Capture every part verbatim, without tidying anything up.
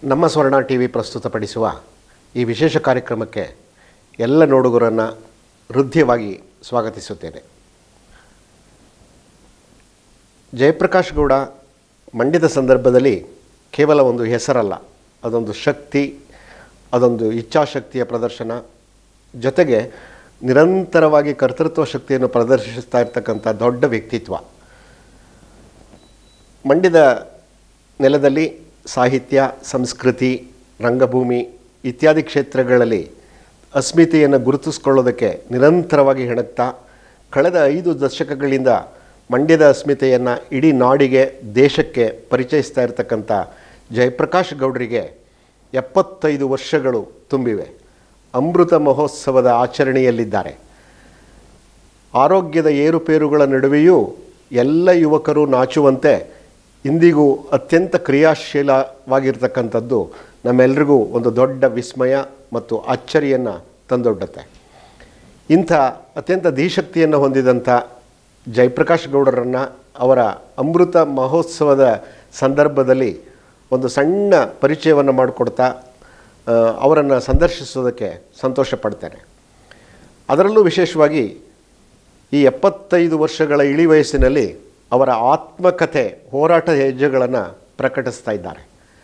ನಮ್ಮ ಸ್ವರ್ಣ ಟಿವಿ ಪ್ರಸ್ತುತಪಡಿಸುವ ಈ ವಿಶೇಷ ಕಾರ್ಯಕ್ರಮಕ್ಕೆ ಎಲ್ಲ ನೋಡುಗರನ್ನು ಹೃದಯವಾಗಿ ಸ್ವಾಗತಿಸುತ್ತೇನೆ. ಜಯಪ್ರಕಾಶ್ ಗೌಡ ಮಂಡ್ಯದ ಸಂದರ್ಭದಲ್ಲಿ ಕೇವಲ ಒಂದು ಹೆಸರಲ್ಲ, ಅದೊಂದು ಶಕ್ತಿ, ಅದೊಂದು ಇಚ್ಛಾಶಕ್ತಿಯ ಪ್ರದರ್ಶನ, ಜೊತೆಗೆ ನಿರಂತರವಾಗಿ ಕರ್ತೃತ್ವ ಶಕ್ತಿಯನ್ನು ಪ್ರದರ್ಶಿಸ್ತಾ ಇರ್ತಕ್ಕಂಥ ದೊಡ್ಡ ವ್ಯಕ್ತಿತ್ವ. ಮಂಡ್ಯದ ನೆಲದಲ್ಲಿ ಸಾಹಿತ್ಯ, ಸಂಸ್ಕೃತಿ, ರಂಗಭೂಮಿ ಇತ್ಯಾದಿ ಕ್ಷೇತ್ರಗಳಲ್ಲಿ ಅಸ್ಮಿತೆಯನ್ನು ಗುರುತಿಸಿಕೊಳ್ಳೋದಕ್ಕೆ ನಿರಂತರವಾಗಿ ಹೆಣಗ್ತಾ ಕಳೆದ ಐದು ದಶಕಗಳಿಂದ ಮಂಡ್ಯದ ಅಸ್ಮಿತೆಯನ್ನು ಇಡೀ ನಾಡಿಗೆ, ದೇಶಕ್ಕೆ ಪರಿಚಯಿಸ್ತಾ ಇರತಕ್ಕಂಥ ಜಯಪ್ರಕಾಶ್ ಗೌಡರಿಗೆ ಎಪ್ಪತ್ತೈದು ವರ್ಷಗಳು ತುಂಬಿವೆ. ಅಮೃತ ಮಹೋತ್ಸವದ ಆಚರಣೆಯಲ್ಲಿದ್ದಾರೆ. ಆರೋಗ್ಯದ ಏರುಪೇರುಗಳ ನಡುವೆಯೂ ಎಲ್ಲ ಯುವಕರು ನಾಚುವಂತೆ ಇಂದಿಗೂ ಅತ್ಯಂತ ಕ್ರಿಯಾಶೀಲವಾಗಿರ್ತಕ್ಕಂಥದ್ದು ನಮ್ಮೆಲ್ಲರಿಗೂ ಒಂದು ದೊಡ್ಡ ವಿಸ್ಮಯ ಮತ್ತು ಅಚ್ಚರಿಯನ್ನು ತಂದೊಡ್ಡುತ್ತೆ. ಇಂಥ ಅತ್ಯಂತ ಧೀಶಕ್ತಿಯನ್ನು ಹೊಂದಿದಂಥ ಜಯಪ್ರಕಾಶ್ ಗೌಡರನ್ನು ಅವರ ಅಮೃತ ಮಹೋತ್ಸವದ ಸಂದರ್ಭದಲ್ಲಿ ಒಂದು ಸಣ್ಣ ಪರಿಚಯವನ್ನು ಮಾಡಿಕೊಡ್ತಾ ಅವರನ್ನು ಸಂದರ್ಶಿಸೋದಕ್ಕೆ ಸಂತೋಷ ಪಡ್ತೇನೆ. ಅದರಲ್ಲೂ ವಿಶೇಷವಾಗಿ ಈ ಎಪ್ಪತ್ತೈದು ವರ್ಷಗಳ ಇಳಿ ವಯಸ್ಸಿನಲ್ಲಿ ಅವರ ಆತ್ಮಕಥೆ, ಹೋರಾಟ ಹೆಜ್ಜೆಗಳನ್ನು ಪ್ರಕಟಿಸ್ತಾ ಇದ್ದಾರೆ.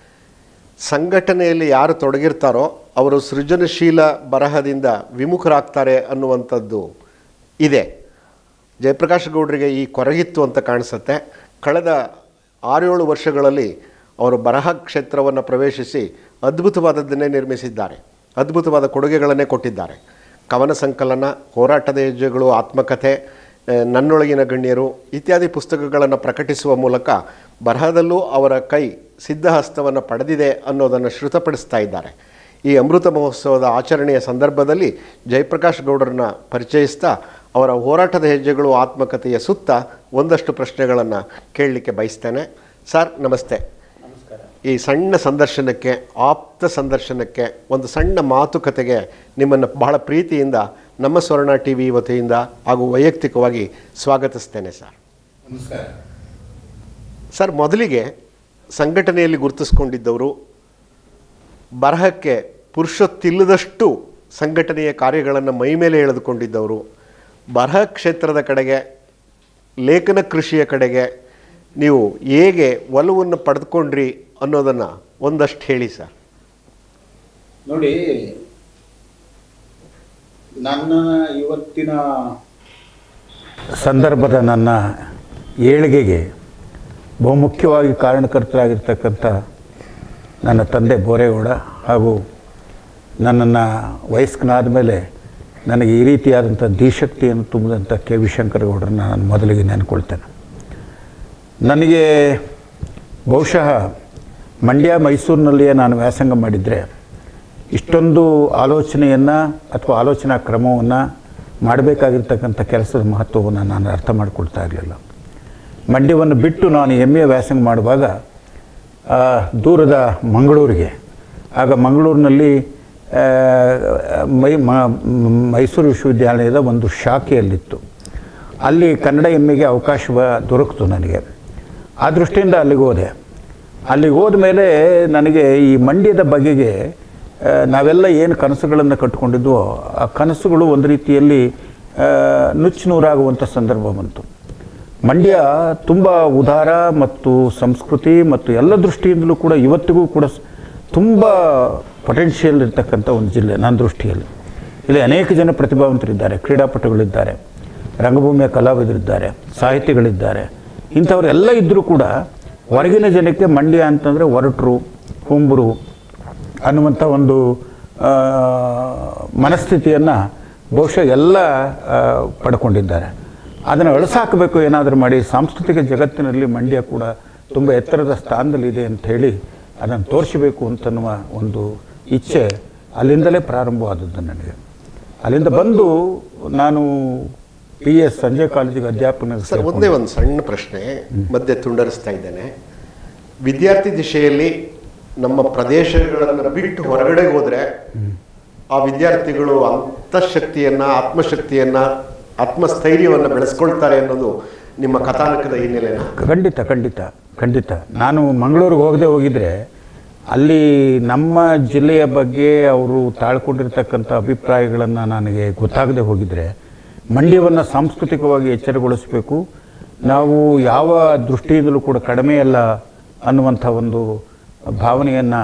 ಸಂಘಟನೆಯಲ್ಲಿ ಯಾರು ತೊಡಗಿರ್ತಾರೋ ಅವರು ಸೃಜನಶೀಲ ಬರಹದಿಂದ ವಿಮುಖರಾಗ್ತಾರೆ ಅನ್ನುವಂಥದ್ದು ಇದೆ. ಜಯಪ್ರಕಾಶ್ ಗೌಡರಿಗೆ ಈ ಕೊರಗಿತ್ತು ಅಂತ ಕಾಣಿಸುತ್ತೆ. ಕಳೆದ ಆರೇಳು ವರ್ಷಗಳಲ್ಲಿ ಅವರು ಬರಹ ಕ್ಷೇತ್ರವನ್ನು ಪ್ರವೇಶಿಸಿ ಅದ್ಭುತವಾದದ್ದನ್ನೇ ನಿರ್ಮಿಸಿದ್ದಾರೆ, ಅದ್ಭುತವಾದ ಕೊಡುಗೆಗಳನ್ನೇ ಕೊಟ್ಟಿದ್ದಾರೆ. ಕವನ ಸಂಕಲನ, ಹೋರಾಟದ ಹೆಜ್ಜೆಗಳು, ಆತ್ಮಕಥೆ, ನನ್ನೊಳಗಿನ ಗಣ್ಯರು ಇತ್ಯಾದಿ ಪುಸ್ತಕಗಳನ್ನು ಪ್ರಕಟಿಸುವ ಮೂಲಕ ಬರಹದಲ್ಲೂ ಅವರ ಕೈ ಸಿದ್ಧಹಸ್ತವನ್ನು ಪಡೆದಿದೆ ಅನ್ನೋದನ್ನು ಶ್ರುತಪಡಿಸ್ತಾ ಇದ್ದಾರೆ. ಈ ಅಮೃತ ಮಹೋತ್ಸವದ ಆಚರಣೆಯ ಸಂದರ್ಭದಲ್ಲಿ ಜಯಪ್ರಕಾಶ್ ಗೌಡರನ್ನ ಪರಿಚಯಿಸ್ತಾ ಅವರ ಹೋರಾಟದ ಹೆಜ್ಜೆಗಳು, ಆತ್ಮಕಥೆಯ ಸುತ್ತ ಒಂದಷ್ಟು ಪ್ರಶ್ನೆಗಳನ್ನು ಕೇಳಲಿಕ್ಕೆ ಬಯಸ್ತೇನೆ. ಸರ್ ನಮಸ್ತೆ. ಈ ಸಣ್ಣ ಸಂದರ್ಶನಕ್ಕೆ, ಆಪ್ತ ಸಂದರ್ಶನಕ್ಕೆ, ಒಂದು ಸಣ್ಣ ಮಾತುಕತೆಗೆ ನಿಮ್ಮನ್ನು ಬಹಳ ಪ್ರೀತಿಯಿಂದ ನಮ್ಮ ಸ್ವರ್ಣ ಟಿ ವಿ ವತಿಯಿಂದ ಹಾಗೂ ವೈಯಕ್ತಿಕವಾಗಿ ಸ್ವಾಗತಿಸ್ತೇನೆ ಸರ್. ನಮಸ್ಕಾರ ಸರ್, ಮೊದಲಿಗೆ ಸಂಘಟನೆಯಲ್ಲಿ ಗುರುತಿಸ್ಕೊಂಡಿದ್ದವರು, ಬರಹಕ್ಕೆ ಪುರುಷೊತ್ತಿಲ್ಲದಷ್ಟು ಸಂಘಟನೆಯ ಕಾರ್ಯಗಳನ್ನು ಮೈಮೇಲೆ ಎಳೆದುಕೊಂಡಿದ್ದವರು, ಬರಹ ಕ್ಷೇತ್ರದ ಕಡೆಗೆ, ಲೇಖನ ಕೃಷಿಯ ಕಡೆಗೆ ನೀವು ಹೇಗೆ ಒಲವನ್ನು ಪಡೆದುಕೊಂಡ್ರಿ ಅನ್ನೋದನ್ನು ಒಂದಷ್ಟು ಹೇಳಿ ಸರ್. ನೋಡಿ, ನನ್ನ ಇವತ್ತಿನ ಸಂದರ್ಭದ ನನ್ನ ಏಳಿಗೆಗೆ ಬಹುಮುಖ್ಯವಾಗಿ ಕಾರಣಕರ್ತರಾಗಿರ್ತಕ್ಕಂಥ ನನ್ನ ತಂದೆ ಬೋರೇಗೌಡ ಹಾಗೂ ನನ್ನನ್ನು ವಯಸ್ಕನಾದ ಮೇಲೆ ನನಗೆ ಈ ರೀತಿಯಾದಂಥ ಧೀಶಕ್ತಿಯನ್ನು ತುಂಬಿದಂಥ ಕೆ ವಿ ಶಂಕರಗೌಡರನ್ನ ನಾನು ಮೊದಲಿಗೆ ನೆನ್ಕೊಳ್ತೇನೆ. ನನಗೆ ಬಹುಶಃ ಮಂಡ್ಯ ಮೈಸೂರಿನಲ್ಲಿಯೇ ನಾನು ವ್ಯಾಸಂಗ ಮಾಡಿದರೆ ಇಷ್ಟೊಂದು ಆಲೋಚನೆಯನ್ನು ಅಥವಾ ಆಲೋಚನಾ ಕ್ರಮವನ್ನು ಮಾಡಬೇಕಾಗಿರ್ತಕ್ಕಂಥ ಕೆಲಸದ ಮಹತ್ವವನ್ನು ನಾನು ಅರ್ಥ ಮಾಡಿಕೊಳ್ತಾ ಇರಲಿಲ್ಲ. ಮಂಡ್ಯವನ್ನು ಬಿಟ್ಟು ನಾನು ಎಮ್ ಎ ವ್ಯಾಸಂಗ ಮಾಡುವಾಗ ದೂರದ ಮಂಗಳೂರಿಗೆ, ಆಗ ಮಂಗಳೂರಿನಲ್ಲಿ ಮೈ ಮೈಸೂರು ವಿಶ್ವವಿದ್ಯಾಲಯದ ಒಂದು ಶಾಖೆಯಲ್ಲಿತ್ತು. ಅಲ್ಲಿ ಕನ್ನಡ ಎಮ್ ಎಗೆ ಅವಕಾಶ ದೊರಕಿತು ನನಗೆ. ಆ ದೃಷ್ಟಿಯಿಂದ ಅಲ್ಲಿಗೆ ಹೋದೆ. ಅಲ್ಲಿಗೆ ಹೋದ ಮೇಲೆ ನನಗೆ ಈ ಮಂಡ್ಯದ ಬಗೆಗೆ ನಾವೆಲ್ಲ ಏನು ಕನಸುಗಳನ್ನು ಕಟ್ಟಿಕೊಂಡಿದ್ವೋ ಆ ಕನಸುಗಳು ಒಂದು ರೀತಿಯಲ್ಲಿ ನುಚ್ಚು ನೂರಾಗುವಂಥ ಸಂದರ್ಭ ಬಂತು. ಮಂಡ್ಯ ತುಂಬ ಉದಾರ ಮತ್ತು ಸಂಸ್ಕೃತಿ ಮತ್ತು ಎಲ್ಲ ದೃಷ್ಟಿಯಿಂದಲೂ ಕೂಡ ಇವತ್ತಿಗೂ ಕೂಡ ತುಂಬ ಪೊಟೆನ್ಷಿಯಲ್ ಇರ್ತಕ್ಕಂಥ ಒಂದು ಜಿಲ್ಲೆ ನನ್ನ ದೃಷ್ಟಿಯಲ್ಲಿ. ಇಲ್ಲಿ ಅನೇಕ ಜನ ಪ್ರತಿಭಾವಂತರಿದ್ದಾರೆ, ಕ್ರೀಡಾಪಟುಗಳಿದ್ದಾರೆ, ರಂಗಭೂಮಿಯ ಕಲಾವಿದರಿದ್ದಾರೆ, ಸಾಹಿತಿಗಳಿದ್ದಾರೆ. ಇಂಥವರೆಲ್ಲ ಇದ್ದರೂ ಕೂಡ ಹೊರಗಿನ ಜನಕ್ಕೆ ಮಂಡ್ಯ ಅಂತಂದರೆ ಒರಟರು, ಕುಂಬರು ಅನ್ನುವಂಥ ಒಂದು ಮನಸ್ಥಿತಿಯನ್ನು ಬಹುಶಃ ಎಲ್ಲ ಪಡ್ಕೊಂಡಿದ್ದಾರೆ. ಅದನ್ನು ಅಳಿಸಾಕಬೇಕು ಏನಾದರೂ ಮಾಡಿ. ಸಾಂಸ್ಕೃತಿಕ ಜಗತ್ತಿನಲ್ಲಿ ಮಂಡ್ಯ ಕೂಡ ತುಂಬ ಎತ್ತರದ ಸ್ಥಾನದಲ್ಲಿದೆ ಅಂಥೇಳಿ ಅದನ್ನು ತೋರಿಸಬೇಕು ಅಂತನ್ನುವ ಒಂದು ಇಚ್ಛೆ ಅಲ್ಲಿಂದಲೇ ಪ್ರಾರಂಭವಾದದ್ದು ನನಗೆ. ಅಲ್ಲಿಂದ ಬಂದು ನಾನು ಪಿ ಎಸ್ ಸಂಜೆ ಕಾಲೇಜಿಗೆ ಅಧ್ಯಾಪನ. ಸರ್, ಒಂದೇ ಒಂದು ಸಣ್ಣ ಪ್ರಶ್ನೆ ಮಧ್ಯೆ ತುಂಡರಿಸ್ತಾ ಇದ್ದೇನೆ. ವಿದ್ಯಾರ್ಥಿ ದಿಶೆಯಲ್ಲಿ ನಮ್ಮ ಪ್ರದೇಶಗಳನ್ನು ಬಿಟ್ಟು ಹೊರಗಡೆ ಹೋದರೆ ಆ ವಿದ್ಯಾರ್ಥಿಗಳು ಅಂತಃಶಕ್ತಿಯನ್ನು, ಆತ್ಮಶಕ್ತಿಯನ್ನು, ಆತ್ಮಸ್ಥೈರ್ಯವನ್ನು ಬೆಳೆಸ್ಕೊಳ್ತಾರೆ ಅನ್ನೋದು ನಿಮ್ಮ ಕಥಾನಕದ ಹಿನ್ನೆಲೆನ? ಖಂಡಿತ ಖಂಡಿತ ಖಂಡಿತ. ನಾನು ಮಂಗಳೂರಿಗೆ ಹೋಗದೆ ಹೋಗಿದ್ರೆ ಅಲ್ಲಿ ನಮ್ಮ ಜಿಲ್ಲೆಯ ಬಗ್ಗೆ ಅವರು ತಾಳ್ಕೊಂಡಿರ್ತಕ್ಕಂಥ ಅಭಿಪ್ರಾಯಗಳನ್ನು ನನಗೆ ಗೊತ್ತಾಗದೆ ಹೋಗಿದ್ರೆ ಮಂಡ್ಯವನ್ನು ಸಾಂಸ್ಕೃತಿಕವಾಗಿ ಎಚ್ಚರಗೊಳಿಸಬೇಕು. ನಾವು ಯಾವ ದೃಷ್ಟಿಯಿಂದಲೂ ಕೂಡ ಕಡಿಮೆಯಲ್ಲ ಅನ್ನುವಂಥ ಒಂದು ಭಾವನೆಯನ್ನು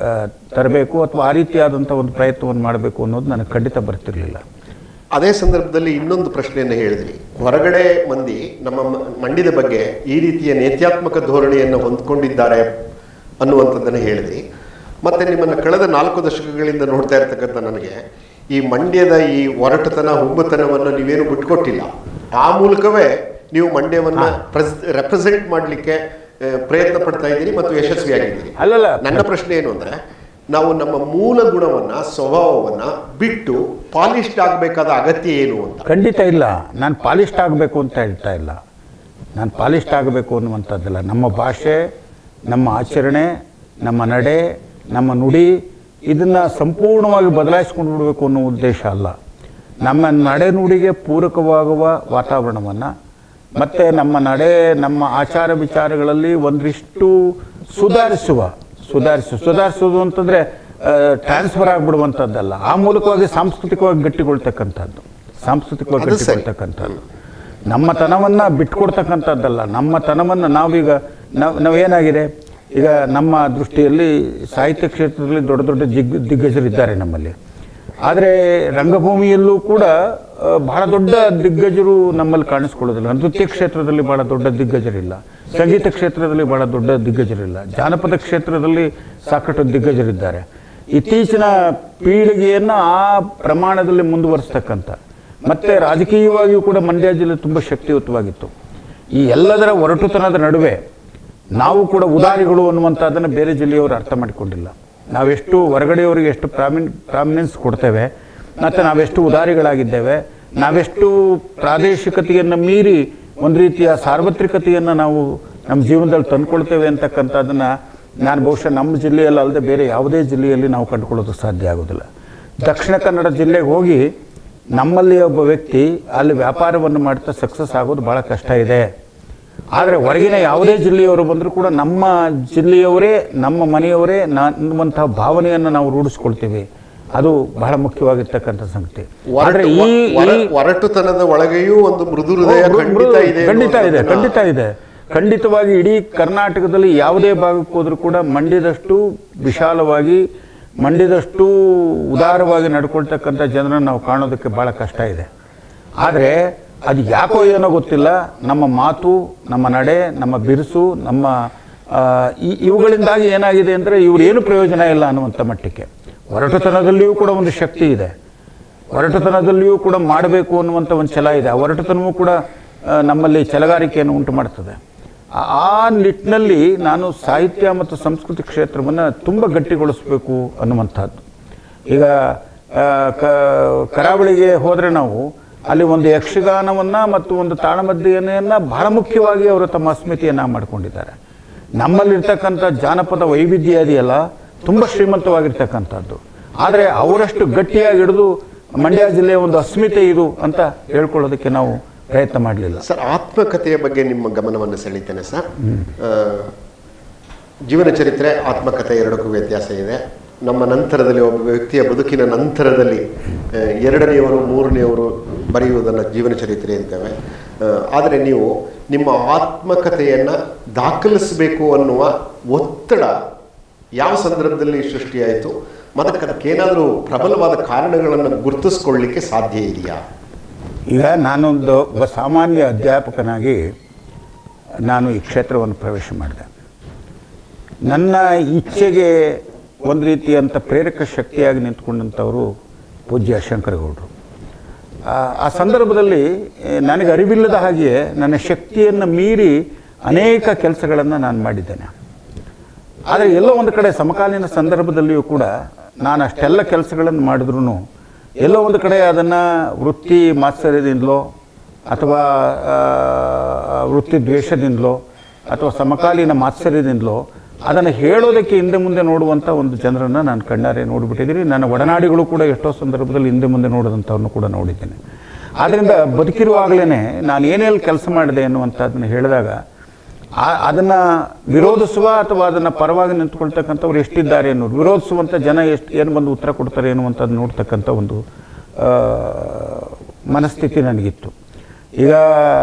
ತರಬೇಕು ಅಥವಾ ಆ ರೀತಿಯಾದಂಥ ಒಂದು ಪ್ರಯತ್ನವನ್ನು ಮಾಡಬೇಕು ಅನ್ನೋದು ನನಗೆ ಖಂಡಿತ ಬರ್ತಿರಲಿಲ್ಲ. ಅದೇ ಸಂದರ್ಭದಲ್ಲಿ ಇನ್ನೊಂದು ಪ್ರಶ್ನೆಯನ್ನು ಹೇಳಿದ್ರಿ. ಹೊರಗಡೆ ಮಂದಿ ನಮ್ಮ ಮಂಡ್ಯದ ಬಗ್ಗೆ ಈ ರೀತಿಯ ನೇತ್ಯಾತ್ಮಕ ಧೋರಣೆಯನ್ನು ಹೊಂದ್ಕೊಂಡಿದ್ದಾರೆ ಅನ್ನುವಂಥದ್ದನ್ನು ಹೇಳಿದ್ರಿ. ಮತ್ತು ನಿಮ್ಮನ್ನು ಕಳೆದ ನಾಲ್ಕು ದಶಕಗಳಿಂದ ನೋಡ್ತಾ ಇರ್ತಕ್ಕಂಥ ನನಗೆ ಈ ಮಂಡ್ಯದ ಈ ಒರಟುತನ ಹುಬ್ಬುತನವನ್ನು ನೀವೇನು ಬಿಟ್ಕೊಟ್ಟಿಲ್ಲ. ಆ ಮೂಲಕವೇ ನೀವು ಮಂಡ್ಯವನ್ನು ಪ್ರೆಸ್ ರೆಪ್ರೆಸೆಂಟ್ ಮಾಡಲಿಕ್ಕೆ ಪ್ರಯತ್ನ ಪಡ್ತಾ ಇದ್ದೀರಿ ಮತ್ತು ಯಶಸ್ವಿಯಾಗಿದ್ದೀರಿ. ಅಲ್ಲಲ್ಲ, ನನ್ನ ಪ್ರಶ್ನೆ ಏನು ಅಂದರೆ, ನಾವು ನಮ್ಮ ಮೂಲ ಗುಣವನ್ನು ಸ್ವಭಾವವನ್ನು ಬಿಟ್ಟು ಪಾಲಿಷ್ಡ್ ಆಗಬೇಕಾದ ಅಗತ್ಯ ಏನು ಅಂತ. ಖಂಡಿತ ಇಲ್ಲ. ನಾನು ಪಾಲಿಷ್ಡ್ ಆಗಬೇಕು ಅಂತ ಹೇಳ್ತಾ ಇಲ್ಲ. ನಾನು ಪಾಲಿಷ್ಡ್ ಆಗಬೇಕು ಅನ್ನುವಂಥದ್ದಲ್ಲ. ನಮ್ಮ ಭಾಷೆ, ನಮ್ಮ ಆಚರಣೆ, ನಮ್ಮ ನಡೆ, ನಮ್ಮ ನುಡಿ ಇದನ್ನು ಸಂಪೂರ್ಣವಾಗಿ ಬದಲಾಯಿಸ್ಕೊಂಡು ಬಿಡಬೇಕು ಅನ್ನೋ ಉದ್ದೇಶ ಅಲ್ಲ. ನಮ್ಮ ನಡೆ ನುಡಿಗೆ ಪೂರಕವಾಗುವ ವಾತಾವರಣವನ್ನು ಮತ್ತು ನಮ್ಮ ನಡೆ, ನಮ್ಮ ಆಚಾರ ವಿಚಾರಗಳಲ್ಲಿ ಒಂದಿಷ್ಟು ಸುಧಾರಿಸುವ ಸುಧಾರಿಸು ಸುಧಾರಿಸೋದು ಅಂತಂದರೆ ಟ್ರಾನ್ಸ್ಫರ್ ಆಗಿಬಿಡುವಂಥದ್ದಲ್ಲ. ಆ ಮೂಲಕವಾಗಿ ಸಾಂಸ್ಕೃತಿಕವಾಗಿ ಗಟ್ಟಿಗೊಳ್ತಕ್ಕಂಥದ್ದು ಸಾಂಸ್ಕೃತಿಕವಾಗಿ ಗಟ್ಟಿಗೊಳ್ತಕ್ಕಂಥದ್ದು ನಮ್ಮ ತನವನ್ನು ಬಿಟ್ಕೊಡ್ತಕ್ಕಂಥದ್ದಲ್ಲ. ನಮ್ಮ ತನವನ್ನು ನಾವೀಗ ನಾವು ನಾವೇನಾಗಿದೆ ಈಗ ನಮ್ಮ ದೃಷ್ಟಿಯಲ್ಲಿ ಸಾಹಿತ್ಯ ಕ್ಷೇತ್ರದಲ್ಲಿ ದೊಡ್ಡ ದೊಡ್ಡ ದಿಗ್ ದಿಗ್ಗಜರಿದ್ದಾರೆ ನಮ್ಮಲ್ಲಿ. ಆದರೆ ರಂಗಭೂಮಿಯಲ್ಲೂ ಕೂಡ ಬಹಳ ದೊಡ್ಡ ದಿಗ್ಗಜರು ನಮ್ಮಲ್ಲಿ ಕಾಣಿಸ್ಕೊಳ್ಳೋದಿಲ್ಲ. ನೃತ್ಯ ಕ್ಷೇತ್ರದಲ್ಲಿ ಬಹಳ ದೊಡ್ಡ ದಿಗ್ಗಜರಿಲ್ಲ, ಸಂಗೀತ ಕ್ಷೇತ್ರದಲ್ಲಿ ಬಹಳ ದೊಡ್ಡ ದಿಗ್ಗಜರಿಲ್ಲ, ಜಾನಪದ ಕ್ಷೇತ್ರದಲ್ಲಿ ಸಾಕಷ್ಟು ದಿಗ್ಗಜರಿದ್ದಾರೆ. ಇತ್ತೀಚಿನ ಪೀಳಿಗೆಯನ್ನು ಆ ಪ್ರಮಾಣದಲ್ಲಿ ಮುಂದುವರಿಸ್ತಕ್ಕಂಥ ಮತ್ತು ರಾಜಕೀಯವಾಗಿಯೂ ಕೂಡ ಮಂಡ್ಯ ಜಿಲ್ಲೆ ತುಂಬ ಶಕ್ತಿಯುತವಾಗಿತ್ತು. ಈ ಎಲ್ಲದರ ಒರಟುತನದ ನಡುವೆ ನಾವು ಕೂಡ ಉದಾರಿಗಳು ಅನ್ನುವಂಥದ್ದನ್ನು ಬೇರೆ ಜಿಲ್ಲೆಯವರು ಅರ್ಥ ಮಾಡಿಕೊಂಡಿಲ್ಲ. ನಾವೆಷ್ಟು ಹೊರಗಡೆಯವರಿಗೆ ಎಷ್ಟು ಪ್ರಾಮಿನ್ ಪ್ರಾಮಿನೆನ್ಸ್ ಕೊಡ್ತೇವೆ ಮತ್ತು ನಾವೆಷ್ಟು ಉದಾರಿಗಳಾಗಿದ್ದೇವೆ, ನಾವೆಷ್ಟು ಪ್ರಾದೇಶಿಕತೆಯನ್ನು ಮೀರಿ ಒಂದು ರೀತಿಯ ಸಾರ್ವತ್ರಿಕತೆಯನ್ನು ನಾವು ನಮ್ಮ ಜೀವನದಲ್ಲಿ ತಂದುಕೊಳ್ತೇವೆ ಅಂತಕ್ಕಂಥದ್ದನ್ನು ನಾನು ಬಹುಶಃ ನಮ್ಮ ಜಿಲ್ಲೆಯಲ್ಲಿ ಅಲ್ಲದೆ ಬೇರೆ ಯಾವುದೇ ಜಿಲ್ಲೆಯಲ್ಲಿ ನಾವು ಕಂಡುಕೊಳ್ಳೋದು ಸಾಧ್ಯ ಆಗೋದಿಲ್ಲ. ದಕ್ಷಿಣ ಕನ್ನಡ ಜಿಲ್ಲೆಗೆ ಹೋಗಿ ನಮ್ಮಲ್ಲಿ ಒಬ್ಬ ವ್ಯಕ್ತಿ ಅಲ್ಲಿ ವ್ಯಾಪಾರವನ್ನು ಮಾಡ್ತಾ ಸಕ್ಸಸ್ ಆಗೋದು ಭಾಳ ಕಷ್ಟ ಇದೆ. ಆದರೆ ಹೊರಗಿನ ಯಾವುದೇ ಜಿಲ್ಲೆಯವರು ಬಂದರೂ ಕೂಡ ನಮ್ಮ ಜಿಲ್ಲೆಯವರೇ, ನಮ್ಮ ಮನೆಯವರೇ ಅನ್ನುವಂಥ ಭಾವನೆಯನ್ನು ನಾವು ರೂಢಿಸ್ಕೊಳ್ತೀವಿ. ಅದು ಬಹಳ ಮುಖ್ಯವಾಗಿರ್ತಕ್ಕಂಥ ಸಂಗತಿ. ಆದರೆ ಈ ಒರಟುತನದ ಒಳಗೆಯೂ ಒಂದು ಮೃದು ಹೃದಯ ಖಂಡಿತ ಇದೆ ಖಂಡಿತ ಇದೆ ಖಂಡಿತ ಇದೆ ಖಂಡಿತವಾಗಿ ಇಡೀ ಕರ್ನಾಟಕದಲ್ಲಿ ಯಾವುದೇ ಭಾಗಕ್ಕೆ ಹೋದರೂ ಕೂಡ ಮಂಡ್ಯದಷ್ಟು ವಿಶಾಲವಾಗಿ, ಮಂಡ್ಯದಷ್ಟು ಉದಾರವಾಗಿ ನಡ್ಕೊಳ್ತಕ್ಕಂಥ ಜನರನ್ನು ನಾವು ಕಾಣೋದಕ್ಕೆ ಭಾಳ ಕಷ್ಟ ಇದೆ. ಆದರೆ ಅದು ಯಾಕೋ ಏನೋ ಗೊತ್ತಿಲ್ಲ, ನಮ್ಮ ಮಾತು, ನಮ್ಮ ನಡೆ, ನಮ್ಮ ಬಿರುಸು, ನಮ್ಮ ಇವುಗಳಿಂದಾಗಿ ಏನಾಗಿದೆ ಅಂದರೆ ಇವರು ಏನು ಪ್ರಯೋಜನ ಇಲ್ಲ ಅನ್ನುವಂಥ ಮಟ್ಟಕ್ಕೆ. ಒರಟುತನದಲ್ಲಿಯೂ ಕೂಡ ಒಂದು ಶಕ್ತಿ ಇದೆ, ಒರಟುತನದಲ್ಲಿಯೂ ಕೂಡ ಮಾಡಬೇಕು ಅನ್ನುವಂಥ ಒಂದು ಛಲ ಇದೆ. ಆ ಒರಟುತನವೂ ಕೂಡ ನಮ್ಮಲ್ಲಿ ಛಲಗಾರಿಕೆಯನ್ನು ಉಂಟು ಮಾಡ್ತದೆ. ಆ ನಿಟ್ಟಿನಲ್ಲಿ ನಾನು ಸಾಹಿತ್ಯ ಮತ್ತು ಸಂಸ್ಕೃತಿ ಕ್ಷೇತ್ರವನ್ನು ತುಂಬ ಗಟ್ಟಿಗೊಳಿಸಬೇಕು ಅನ್ನುವಂಥದ್ದು. ಈಗ ಕರಾವಳಿಗೆ ಹೋದರೆ ನಾವು ಅಲ್ಲಿ ಒಂದು ಯಕ್ಷಗಾನವನ್ನು ಮತ್ತು ಒಂದು ತಾಳಮದ್ದಳೆಯನ್ನು ಬಹಳ ಮುಖ್ಯವಾಗಿ ಅವರು ತಮ್ಮ ಅಸ್ಮಿತೆಯನ್ನು ಮಾಡಿಕೊಂಡಿದ್ದಾರೆ. ನಮ್ಮಲ್ಲಿರ್ತಕ್ಕಂಥ ಜಾನಪದ ವೈವಿಧ್ಯ ಇದೆಯಲ್ಲ ತುಂಬ ಶ್ರೀಮಂತವಾಗಿರ್ತಕ್ಕಂಥದ್ದು. ಆದರೆ ಅವರಷ್ಟು ಗಟ್ಟಿಯಾಗಿ ಹಿಡಿದು ಮಂಡ್ಯ ಜಿಲ್ಲೆಯ ಒಂದು ಅಸ್ಮಿತೆ ಇದು ಅಂತ ಹೇಳ್ಕೊಳ್ಳೋದಕ್ಕೆ ನಾವು ಪ್ರಯತ್ನ ಮಾಡಲಿಲ್ಲ. ಸರ್, ಆತ್ಮಕಥೆಯ ಬಗ್ಗೆ ನಿಮ್ಮ ಗಮನವನ್ನು ಸೆಳೀತೇನೆ ಸರ್. ಜೀವನ ಚರಿತ್ರೆ, ಆತ್ಮಕಥೆ ಎರಡಕ್ಕೂ ವ್ಯತ್ಯಾಸ ಇದೆ. ನಮ್ಮ ನಂತರದಲ್ಲಿ ಒಬ್ಬ ವ್ಯಕ್ತಿಯ ಬದುಕಿನ ನಂತರದಲ್ಲಿ ಎರಡನೆಯವರು ಮೂರನೆಯವರು ಬರೆಯುವುದನ್ನು ಜೀವನ ಚರಿತ್ರೆ ಅಂತೇವೆ. ಆದರೆ ನೀವು ನಿಮ್ಮ ಆತ್ಮಕಥೆಯನ್ನು ದಾಖಲಿಸಬೇಕು ಅನ್ನುವ ಒತ್ತಡ ಯಾವ ಸಂದರ್ಭದಲ್ಲಿ ಸೃಷ್ಟಿಯಾಯಿತು ಮತ್ತು ಅದಕ್ಕೇನಾದರೂ ಪ್ರಬಲವಾದ ಕಾರಣಗಳನ್ನು ಗುರುತಿಸ್ಕೊಳ್ಳಿಕ್ಕೆ ಸಾಧ್ಯ ಇದೆಯಾ? ಈಗ ನಾನೊಂದು ಒಬ್ಬ ಸಾಮಾನ್ಯ ಅಧ್ಯಾಪಕನಾಗಿ ನಾನು ಈ ಕ್ಷೇತ್ರವನ್ನು ಪ್ರವೇಶ ಮಾಡಿದೆ. ನನ್ನ ಇಚ್ಛೆಗೆ ಒಂದು ರೀತಿಯಂಥ ಪ್ರೇರಕ ಶಕ್ತಿಯಾಗಿ ನಿಂತ್ಕೊಂಡಂಥವರು ಪೂಜ್ಯ ಶಂಕರಗೌಡರು. ಆ ಸಂದರ್ಭದಲ್ಲಿ ನನಗೆ ಅರಿವಿಲ್ಲದ ಹಾಗೆಯೇ ನನ್ನ ಶಕ್ತಿಯನ್ನು ಮೀರಿ ಅನೇಕ ಕೆಲಸಗಳನ್ನು ನಾನು ಮಾಡಿದ್ದೇನೆ. ಆದರೆ ಎಲ್ಲೋ ಒಂದು ಕಡೆ ಸಮಕಾಲೀನ ಸಂದರ್ಭದಲ್ಲಿಯೂ ಕೂಡ ನಾನು ಅಷ್ಟೆಲ್ಲ ಕೆಲಸಗಳನ್ನು ಮಾಡಿದ್ರೂ ಎಲ್ಲೋ ಒಂದು ಕಡೆ ಅದನ್ನು ವೃತ್ತಿ ಮಾತ್ಸರ್ಯದಿಂದಲೋ ಅಥವಾ ವೃತ್ತಿ ದ್ವೇಷದಿಂದಲೋ ಅಥವಾ ಸಮಕಾಲೀನ ಮಾತ್ಸರ್ಯದಿಂದಲೋ ಅದನ್ನು ಹೇಳೋದಕ್ಕೆ ಹಿಂದೆ ಮುಂದೆ ನೋಡುವಂಥ ಒಂದು ಜನರನ್ನು ನಾನು ಕಣ್ಣಾರೆ ನೋಡಿಬಿಟ್ಟಿದ್ದೀನಿ. ನನ್ನ ಒಡನಾಡಿಗಳು ಕೂಡ ಎಷ್ಟೋ ಸಂದರ್ಭದಲ್ಲಿ ಹಿಂದೆ ಮುಂದೆ ನೋಡಿದಂಥವನ್ನು ಕೂಡ ನೋಡಿದ್ದೇನೆ. ಆದ್ದರಿಂದ ಬದುಕಿರುವಾಗಲೇ ನಾನು ಏನೆಲ್ಲ ಕೆಲಸ ಮಾಡಿದೆ ಅನ್ನುವಂಥದ್ದನ್ನು ಹೇಳಿದಾಗ ಅದನ್ನು ವಿರೋಧಿಸುವ ಅಥವಾ ಅದನ್ನು ಪರವಾಗಿ ನಿಂತ್ಕೊಳ್ತಕ್ಕಂಥವ್ರು ಎಷ್ಟಿದ್ದಾರೆ ಅನ್ನೋದು, ವಿರೋಧಿಸುವಂಥ ಜನ ಎಷ್ಟು ಏನು ಬಂದು ಉತ್ತರ ಕೊಡ್ತಾರೆ ಅನ್ನುವಂಥದ್ದು ನೋಡ್ತಕ್ಕಂಥ ಒಂದು ಮನಸ್ಥಿತಿ ನನಗಿತ್ತು. ಈಗ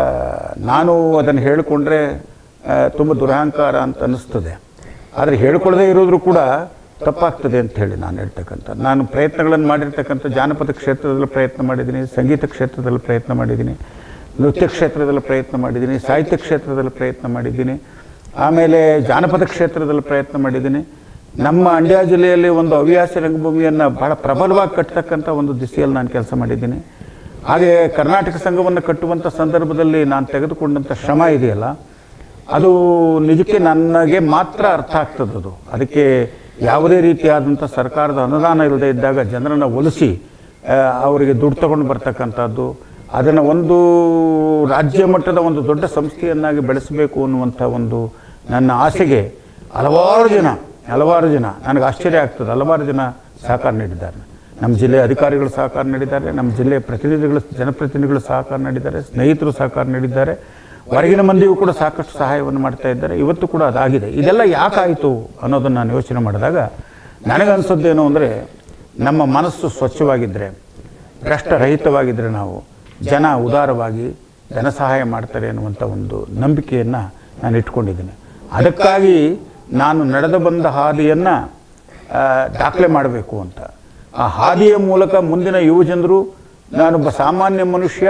ನಾನು ಅದನ್ನು ಹೇಳಿಕೊಂಡ್ರೆ ತುಂಬ ದುರಹಂಕಾರ ಅಂತ ಅನ್ನಿಸ್ತದೆ. ಆದರೆ ಹೇಳ್ಕೊಳ್ಳದೆ ಇರೋದ್ರೂ ಕೂಡ ತಪ್ಪಾಗ್ತದೆ ಅಂತ ಹೇಳಿ ನಾನು ಹೇಳ್ತಕ್ಕಂಥ, ನಾನು ಪ್ರಯತ್ನಗಳನ್ನು ಮಾಡಿರ್ತಕ್ಕಂಥ ಜಾನಪದ ಕ್ಷೇತ್ರದಲ್ಲಿ ಪ್ರಯತ್ನ ಮಾಡಿದ್ದೀನಿ, ಸಂಗೀತ ಕ್ಷೇತ್ರದಲ್ಲಿ ಪ್ರಯತ್ನ ಮಾಡಿದ್ದೀನಿ, ನೃತ್ಯ ಕ್ಷೇತ್ರದಲ್ಲಿ ಪ್ರಯತ್ನ ಮಾಡಿದ್ದೀನಿ, ಸಾಹಿತ್ಯ ಕ್ಷೇತ್ರದಲ್ಲಿ ಪ್ರಯತ್ನ ಮಾಡಿದ್ದೀನಿ, ಆಮೇಲೆ ಜಾನಪದ ಕ್ಷೇತ್ರದಲ್ಲಿ ಪ್ರಯತ್ನ ಮಾಡಿದ್ದೀನಿ. ನಮ್ಮ ಮಂಡ್ಯ ಜಿಲ್ಲೆಯಲ್ಲಿ ಒಂದು ಹವ್ಯಾಸಿ ರಂಗಭೂಮಿಯನ್ನು ಬಹಳ ಪ್ರಬಲವಾಗಿ ಕಟ್ಟತಕ್ಕಂಥ ಒಂದು ದಿಸೆಯಲ್ಲಿ ನಾನು ಕೆಲಸ ಮಾಡಿದ್ದೀನಿ. ಹಾಗೆ ಕರ್ನಾಟಕ ಸಂಘವನ್ನು ಕಟ್ಟುವಂಥ ಸಂದರ್ಭದಲ್ಲಿ ನಾನು ತೆಗೆದುಕೊಂಡಂಥ ಶ್ರಮ ಇದೆಯಲ್ಲ, ಅದು ನಿಜಕ್ಕೆ ನನಗೆ ಮಾತ್ರ ಅರ್ಥ ಆಗ್ತದದು. ಅದಕ್ಕೆ ಯಾವುದೇ ರೀತಿಯಾದಂಥ ಸರ್ಕಾರದ ಅನುದಾನ ಇಲ್ಲದೆ ಇದ್ದಾಗ ಜನರನ್ನು ಒಲಿಸಿ ಅವರಿಗೆ ದುಡ್ಡು ತಗೊಂಡು ಬರ್ತಕ್ಕಂಥದ್ದು, ಅದನ್ನು ಒಂದು ರಾಜ್ಯ ಮಟ್ಟದ ಒಂದು ದೊಡ್ಡ ಸಂಸ್ಥೆಯನ್ನಾಗಿ ಬೆಳೆಸಬೇಕು ಅನ್ನುವಂಥ ಒಂದು ನನ್ನ ಆಸೆಗೆ ಹಲವಾರು ಜನ ಹಲವಾರು ಜನ ನನಗೆ ಆಶ್ಚರ್ಯ ಆಗ್ತದೆ, ಹಲವಾರು ಜನ ಸಹಕಾರ ನೀಡಿದ್ದಾರೆ. ನಮ್ಮ ಜಿಲ್ಲೆಯ ಅಧಿಕಾರಿಗಳು ಸಹಕಾರ ನೀಡಿದ್ದಾರೆ, ನಮ್ಮ ಜಿಲ್ಲೆಯ ಪ್ರತಿನಿಧಿಗಳು ಜನಪ್ರತಿನಿಧಿಗಳು ಸಹಕಾರ ನೀಡಿದ್ದಾರೆ, ಸ್ನೇಹಿತರು ಸಹಕಾರ ನೀಡಿದ್ದಾರೆ, ಹೊರಗಿನ ಮಂದಿಯೂ ಕೂಡ ಸಾಕಷ್ಟು ಸಹಾಯವನ್ನು ಮಾಡ್ತಾ ಇದ್ದಾರೆ. ಇವತ್ತು ಕೂಡ ಅದಾಗಿದೆ. ಇದೆಲ್ಲ ಯಾಕಾಯಿತು ಅನ್ನೋದನ್ನು ನಾನು ಯೋಚನೆ ಮಾಡಿದಾಗ ನನಗನ್ಸೋದೇನು ಅಂದರೆ, ನಮ್ಮ ಮನಸ್ಸು ಸ್ವಚ್ಛವಾಗಿದ್ದರೆ, ಭ್ರಷ್ಟರಹಿತವಾಗಿದ್ದರೆ, ನಾವು ಜನ ಉದಾರವಾಗಿ ಜನ ಸಹಾಯ ಮಾಡ್ತಾರೆ ಅನ್ನುವಂಥ ಒಂದು ನಂಬಿಕೆಯನ್ನು ನಾನು ಇಟ್ಕೊಂಡಿದ್ದೀನಿ. ಅದಕ್ಕಾಗಿ ನಾನು ನಡೆದು ಬಂದ ಹಾದಿಯನ್ನು ದಾಖಲೆ ಮಾಡಬೇಕು ಅಂತ, ಆ ಹಾದಿಯ ಮೂಲಕ ಮುಂದಿನ ಯುವಜನರು, ನಾನೊಬ್ಬ ಸಾಮಾನ್ಯ ಮನುಷ್ಯ